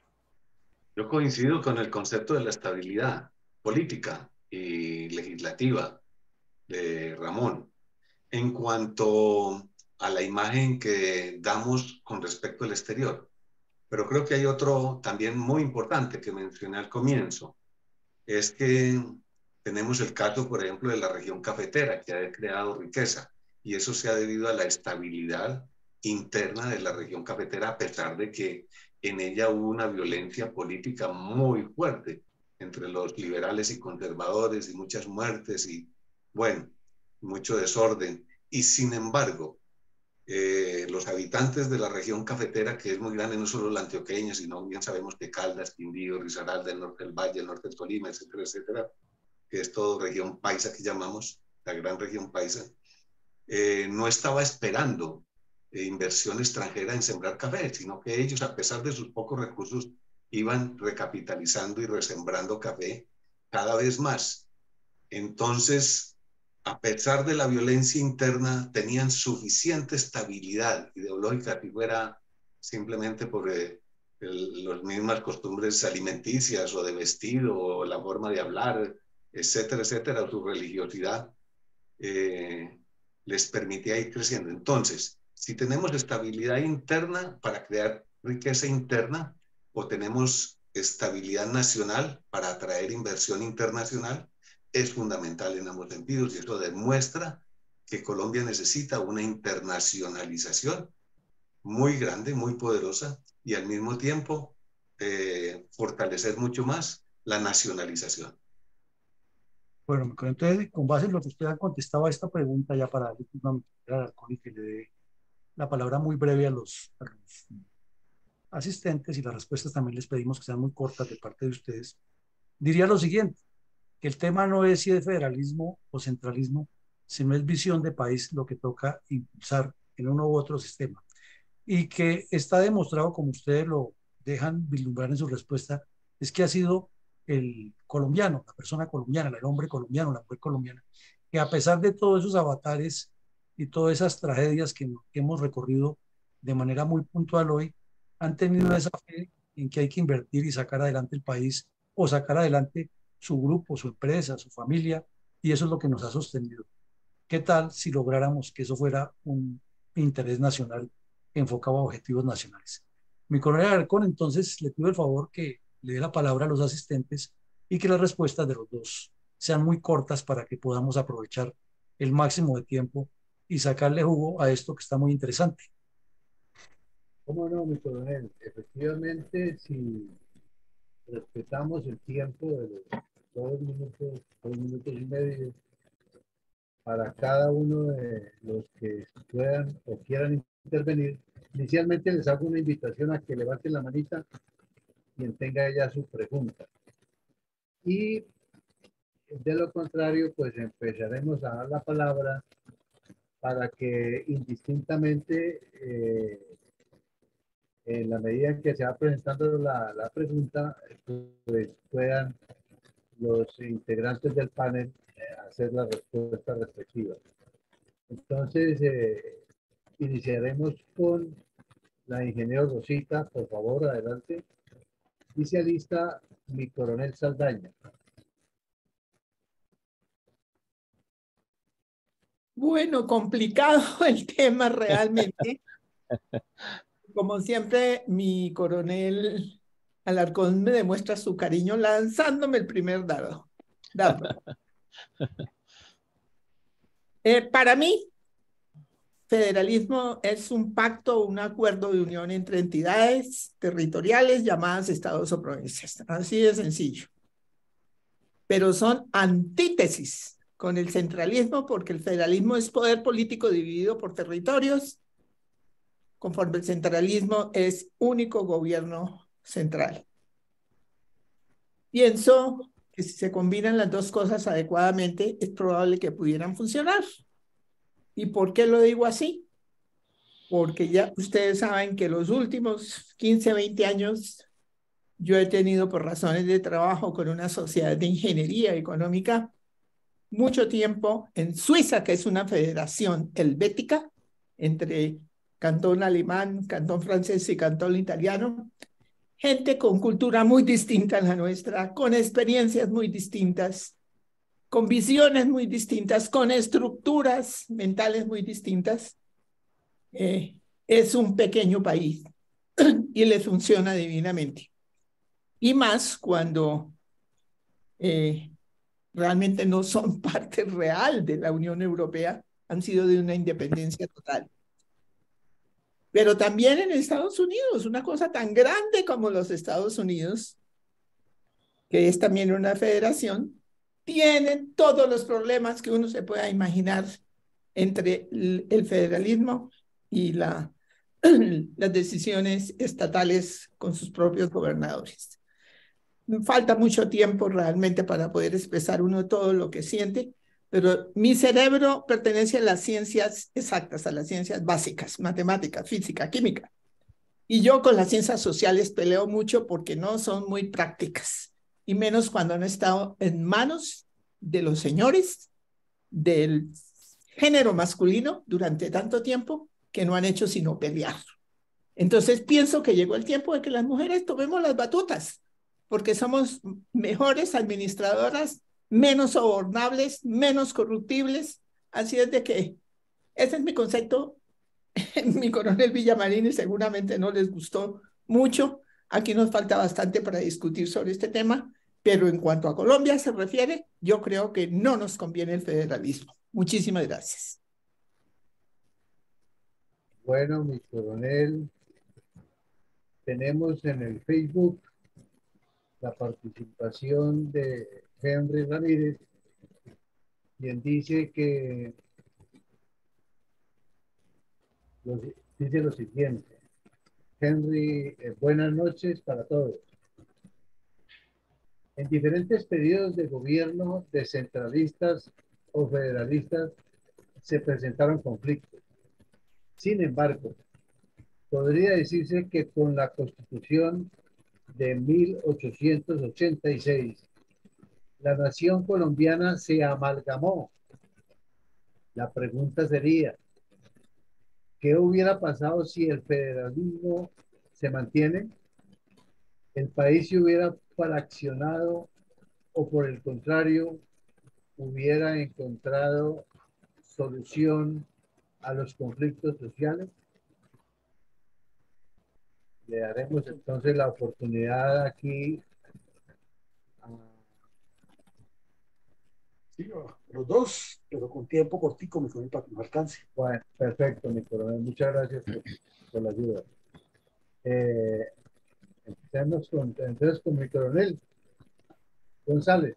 Yo coincido con el concepto de la estabilidad política y legislativa de Ramón. En cuanto a la imagen que damos con respecto al exterior. Pero creo que hay otro también muy importante que mencioné al comienzo. Es que tenemos el caso, por ejemplo, de la región cafetera, que ha creado riqueza. Y eso se ha debido a la estabilidad interna de la región cafetera, a pesar de que en ella hubo una violencia política muy fuerte entre los liberales y conservadores y muchas muertes y, bueno, mucho desorden. Y sin embargo, eh, los habitantes de la región cafetera, que es muy grande, no solo la antioqueña, sino bien sabemos que Caldas, Quindío, Risaralda, el norte del Valle, el norte del Tolima, etcétera, etcétera, que es todo región paisa que llamamos, la gran región paisa, eh, no estaba esperando eh, inversión extranjera en sembrar café, sino que ellos, a pesar de sus pocos recursos, iban recapitalizando y resembrando café cada vez más. Entonces, a pesar de la violencia interna, tenían suficiente estabilidad ideológica, si fuera simplemente por eh, las mismas costumbres alimenticias o de vestido o la forma de hablar, etcétera, etcétera, o su religiosidad, eh, les permitía ir creciendo. Entonces, si tenemos estabilidad interna para crear riqueza interna o tenemos estabilidad nacional para atraer inversión internacional, es fundamental en ambos sentidos y eso demuestra que Colombia necesita una internacionalización muy grande, muy poderosa y al mismo tiempo eh, fortalecer mucho más la nacionalización. Bueno, entonces, con base en lo que usted ha contestado a esta pregunta, ya para darle últimamente al Alarcón y que le dé la palabra muy breve a los, a los asistentes, y las respuestas también les pedimos que sean muy cortas de parte de ustedes, diría lo siguiente, que el tema no es si es federalismo o centralismo, sino es visión de país lo que toca impulsar en uno u otro sistema. Y que está demostrado, como ustedes lo dejan vislumbrar en su respuesta, es que ha sido el colombiano, la persona colombiana, el hombre colombiano, la mujer colombiana, que a pesar de todos esos avatares y todas esas tragedias que, que hemos recorrido de manera muy puntual hoy, han tenido esa fe en que hay que invertir y sacar adelante el país o sacar adelante su grupo, su empresa, su familia, y eso es lo que nos ha sostenido. ¿Qué tal si lográramos que eso fuera un interés nacional enfocado a objetivos nacionales? Mi coronel Alarcón, entonces le pido el favor que le dé la palabra a los asistentes y que las respuestas de los dos sean muy cortas para que podamos aprovechar el máximo de tiempo y sacarle jugo a esto que está muy interesante. ¿Cómo no, mi coronel? Efectivamente, si respetamos el tiempo de los dos minutos, dos minutos y medio, para cada uno de los que puedan o quieran intervenir, inicialmente les hago una invitación a que levanten la manita quien tenga ya su pregunta. Y de lo contrario, pues empezaremos a dar la palabra para que indistintamente, eh, en la medida en que se va presentando la, la pregunta, pues puedan los integrantes del panel eh, hacer la respuesta respectiva. Entonces, eh, iniciaremos con la ingeniera Rosita. Por favor, adelante. Y se alista mi coronel Saldaña. Bueno, complicado el tema realmente. Como siempre, mi coronel Alarcón me demuestra su cariño lanzándome el primer dardo. dardo. Eh, para mí, federalismo es un pacto, un acuerdo de unión entre entidades territoriales llamadas estados o provincias. Así de sencillo. Pero son antítesis con el centralismo, porque el federalismo es poder político dividido por territorios, conforme el centralismo es único gobierno central. Pienso que si se combinan las dos cosas adecuadamente, es probable que pudieran funcionar. ¿Y por qué lo digo así? porque ya ustedes saben que los últimos quince, veinte años yo he tenido, por razones de trabajo con una sociedad de ingeniería económica, mucho tiempo en Suiza, que es una federación helvética entre cantón alemán, cantón francés y cantón italiano, gente con cultura muy distinta a la nuestra, con experiencias muy distintas, con visiones muy distintas, con estructuras mentales muy distintas. Eh, es un pequeño país y le funciona divinamente. Y más cuando eh, realmente no son parte real de la Unión Europea, han sido de una independencia total. Pero también en Estados Unidos, una cosa tan grande como los Estados Unidos, que es también una federación, tienen todos los problemas que uno se pueda imaginar entre el federalismo y la, las decisiones estatales con sus propios gobernadores. Falta mucho tiempo realmente para poder expresar uno todo lo que siente, pero mi cerebro pertenece a las ciencias exactas, a las ciencias básicas, matemática, física, química. Y yo con las ciencias sociales peleo mucho porque no son muy prácticas, y menos cuando han estado en manos de los señores del género masculino durante tanto tiempo que no han hecho sino pelear. Entonces pienso que llegó el tiempo de que las mujeres tomemos las batutas, porque somos mejores administradoras, menos sobornables, menos corruptibles. Así es de que ese es mi concepto. Mi coronel Villamarín, y seguramente no les gustó mucho. Aquí nos falta bastante para discutir sobre este tema, pero en cuanto a Colombia se refiere, yo creo que no nos conviene el federalismo. Muchísimas gracias. Bueno, mi coronel, tenemos en el Facebook la participación de Henry Ramírez, quien dice que lo, dice lo siguiente. Henry, eh, buenas noches para todos. En diferentes periodos de gobierno de centralistas o federalistas se presentaron conflictos. Sin embargo, podría decirse que con la Constitución de mil ochocientos ochenta y seis, la nación colombiana se amalgamó. La pregunta sería, ¿qué hubiera pasado si el federalismo se mantiene? ¿El país se hubiera fraccionado o por el contrario hubiera encontrado solución a los conflictos sociales? Le daremos entonces la oportunidad aquí a... Sí, los dos, pero con tiempo cortico, mi coronel, para que no alcance. Bueno, perfecto, mi coronel. Muchas gracias por, por la ayuda. Eh, empecemos con, entonces con mi coronel González.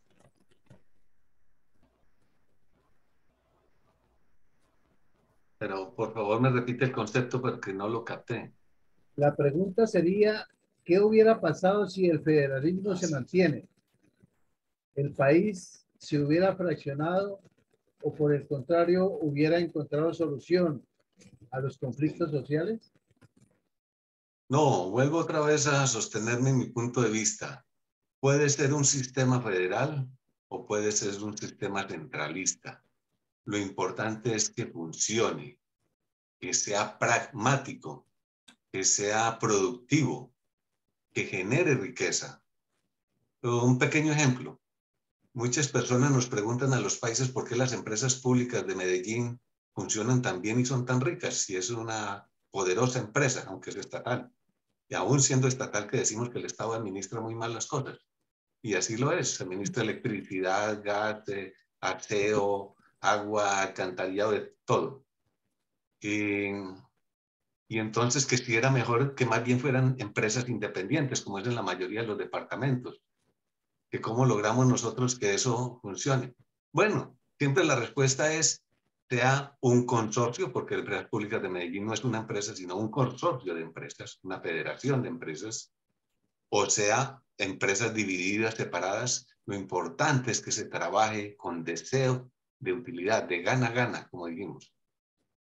Pero por favor me repite el concepto porque no lo capté. La pregunta sería, ¿qué hubiera pasado si el federalismo se mantiene? ¿El país se hubiera fraccionado o por el contrario hubiera encontrado solución a los conflictos sociales? No, vuelvo otra vez a sostenerme en mi punto de vista. Puede ser un sistema federal o puede ser un sistema centralista. Lo importante es que funcione, que sea pragmático, que sea productivo, que genere riqueza. Un pequeño ejemplo. Muchas personas nos preguntan a los países por qué las empresas públicas de Medellín funcionan tan bien y son tan ricas, si es una poderosa empresa, aunque es estatal. Y aún siendo estatal, que decimos que el Estado administra muy mal las cosas. Y así lo es. Se administra electricidad, gas, eh, aseo, agua, alcantarillado, de todo. Y, y entonces que si era mejor que más bien fueran empresas independientes, como es en la mayoría de los departamentos. Que cómo logramos nosotros que eso funcione. Bueno, siempre la respuesta es, sea un consorcio, porque Empresas Públicas de Medellín no es una empresa, sino un consorcio de empresas, una federación de empresas, o sea, empresas divididas, separadas. Lo importante es que se trabaje con deseo de utilidad, de gana-gana, como dijimos.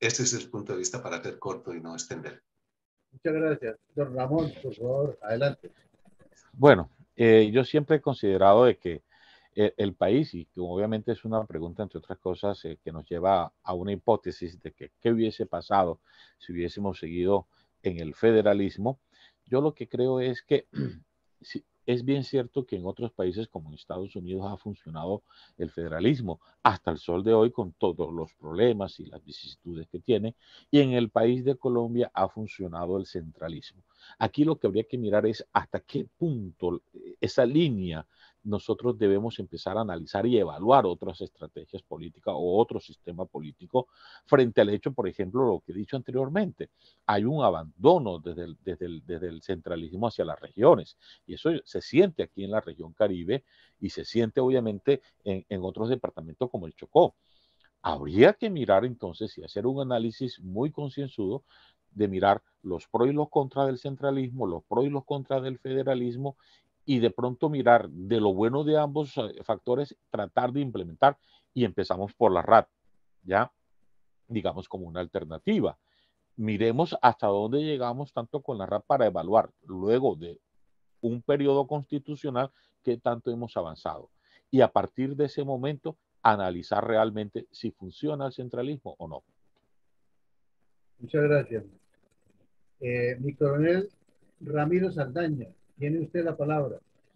Ese es el punto de vista para ser corto y no extender. Muchas gracias. Don Ramón, por favor, adelante. Bueno, eh, yo siempre he considerado de que eh, el país, y que obviamente es una pregunta, entre otras cosas, eh, que nos lleva a una hipótesis de que qué hubiese pasado si hubiésemos seguido en el federalismo. Yo lo que creo es que sí, es bien cierto que en otros países como en Estados Unidos ha funcionado el federalismo hasta el sol de hoy con todos los problemas y las vicisitudes que tiene, y en el país de Colombia ha funcionado el centralismo. Aquí lo que habría que mirar es hasta qué punto esa línea nosotros debemos empezar a analizar y evaluar otras estrategias políticas o otro sistema político frente al hecho, por ejemplo, lo que he dicho anteriormente, hay un abandono desde el, desde el, desde el centralismo hacia las regiones, y eso se siente aquí en la región Caribe y se siente obviamente en, en otros departamentos como el Chocó. Habría que mirar entonces y hacer un análisis muy concienzudo de mirar los pros y los contras del centralismo, los pros y los contras del federalismo, y de pronto mirar de lo bueno de ambos factores, tratar de implementar, y empezamos por la R A T, ¿ya? Digamos como una alternativa. Miremos hasta dónde llegamos tanto con la R A T para evaluar luego de un periodo constitucional qué tanto hemos avanzado. Y a partir de ese momento, analizar realmente si funciona el centralismo o no. Muchas gracias. Eh, mi coronel Ramiro Saldaña, tiene usted la palabra.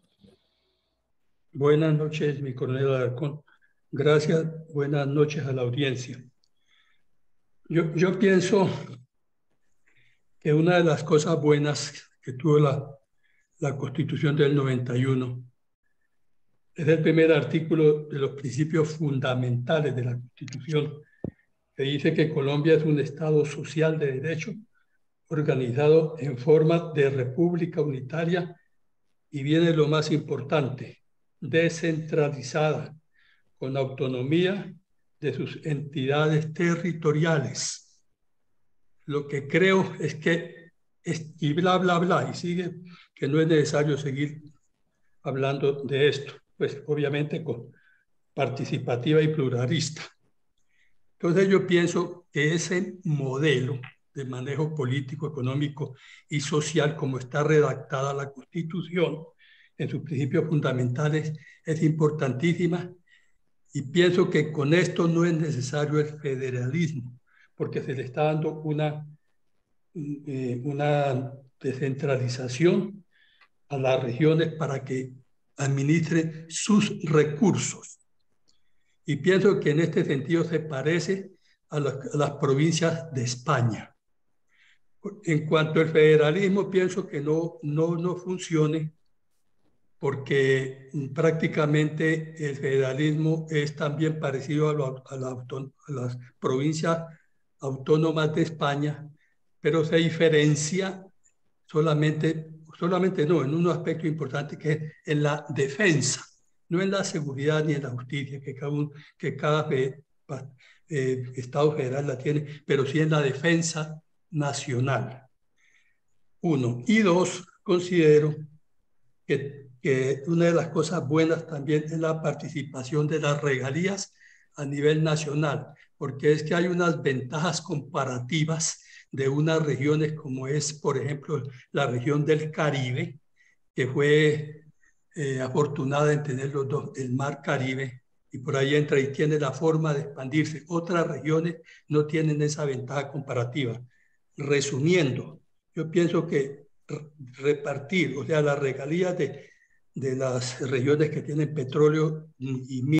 Buenas noches, mi coronel Alarcón. Gracias, buenas noches a la audiencia. Yo, yo pienso que una de las cosas buenas que tuvo la, la Constitución del noventa y uno es el primer artículo de los principios fundamentales de la Constitución, que dice que Colombia es un Estado social de derecho organizado en forma de república unitaria, y viene lo más importante, descentralizada, con autonomía de sus entidades territoriales. Lo que creo es que, es, y bla, bla, bla, y sigue, que no es necesario seguir hablando de esto, pues obviamente con participativa y pluralista. Entonces yo pienso que ese modelo de manejo político, económico y social, como está redactada la Constitución en sus principios fundamentales, es importantísima, y pienso que con esto no es necesario el federalismo, porque se le está dando una, eh, una descentralización a las regiones para que administren sus recursos. Y pienso que en este sentido se parece a las, a las provincias de España. En cuanto al federalismo, pienso que no, no, no funcione, porque prácticamente el federalismo es también parecido a, lo, a, la, a las provincias autónomas de España, pero se diferencia solamente, solamente no, en un aspecto importante, que es en la defensa, no en la seguridad ni en la justicia, que cada, un, que cada eh, Estado federal la tiene, pero sí en la defensa nacional. Uno. Y dos, considero que, que una de las cosas buenas también es la participación de las regalías a nivel nacional, porque es que hay unas ventajas comparativas de unas regiones como es, por ejemplo, la región del Caribe, que fue eh, afortunada en tener los dos, el mar Caribe, y por ahí entra y tiene la forma de expandirse. Otras regiones no tienen esa ventaja comparativa. Resumiendo, yo pienso que repartir, o sea, las regalías de, de las regiones que tienen petróleo y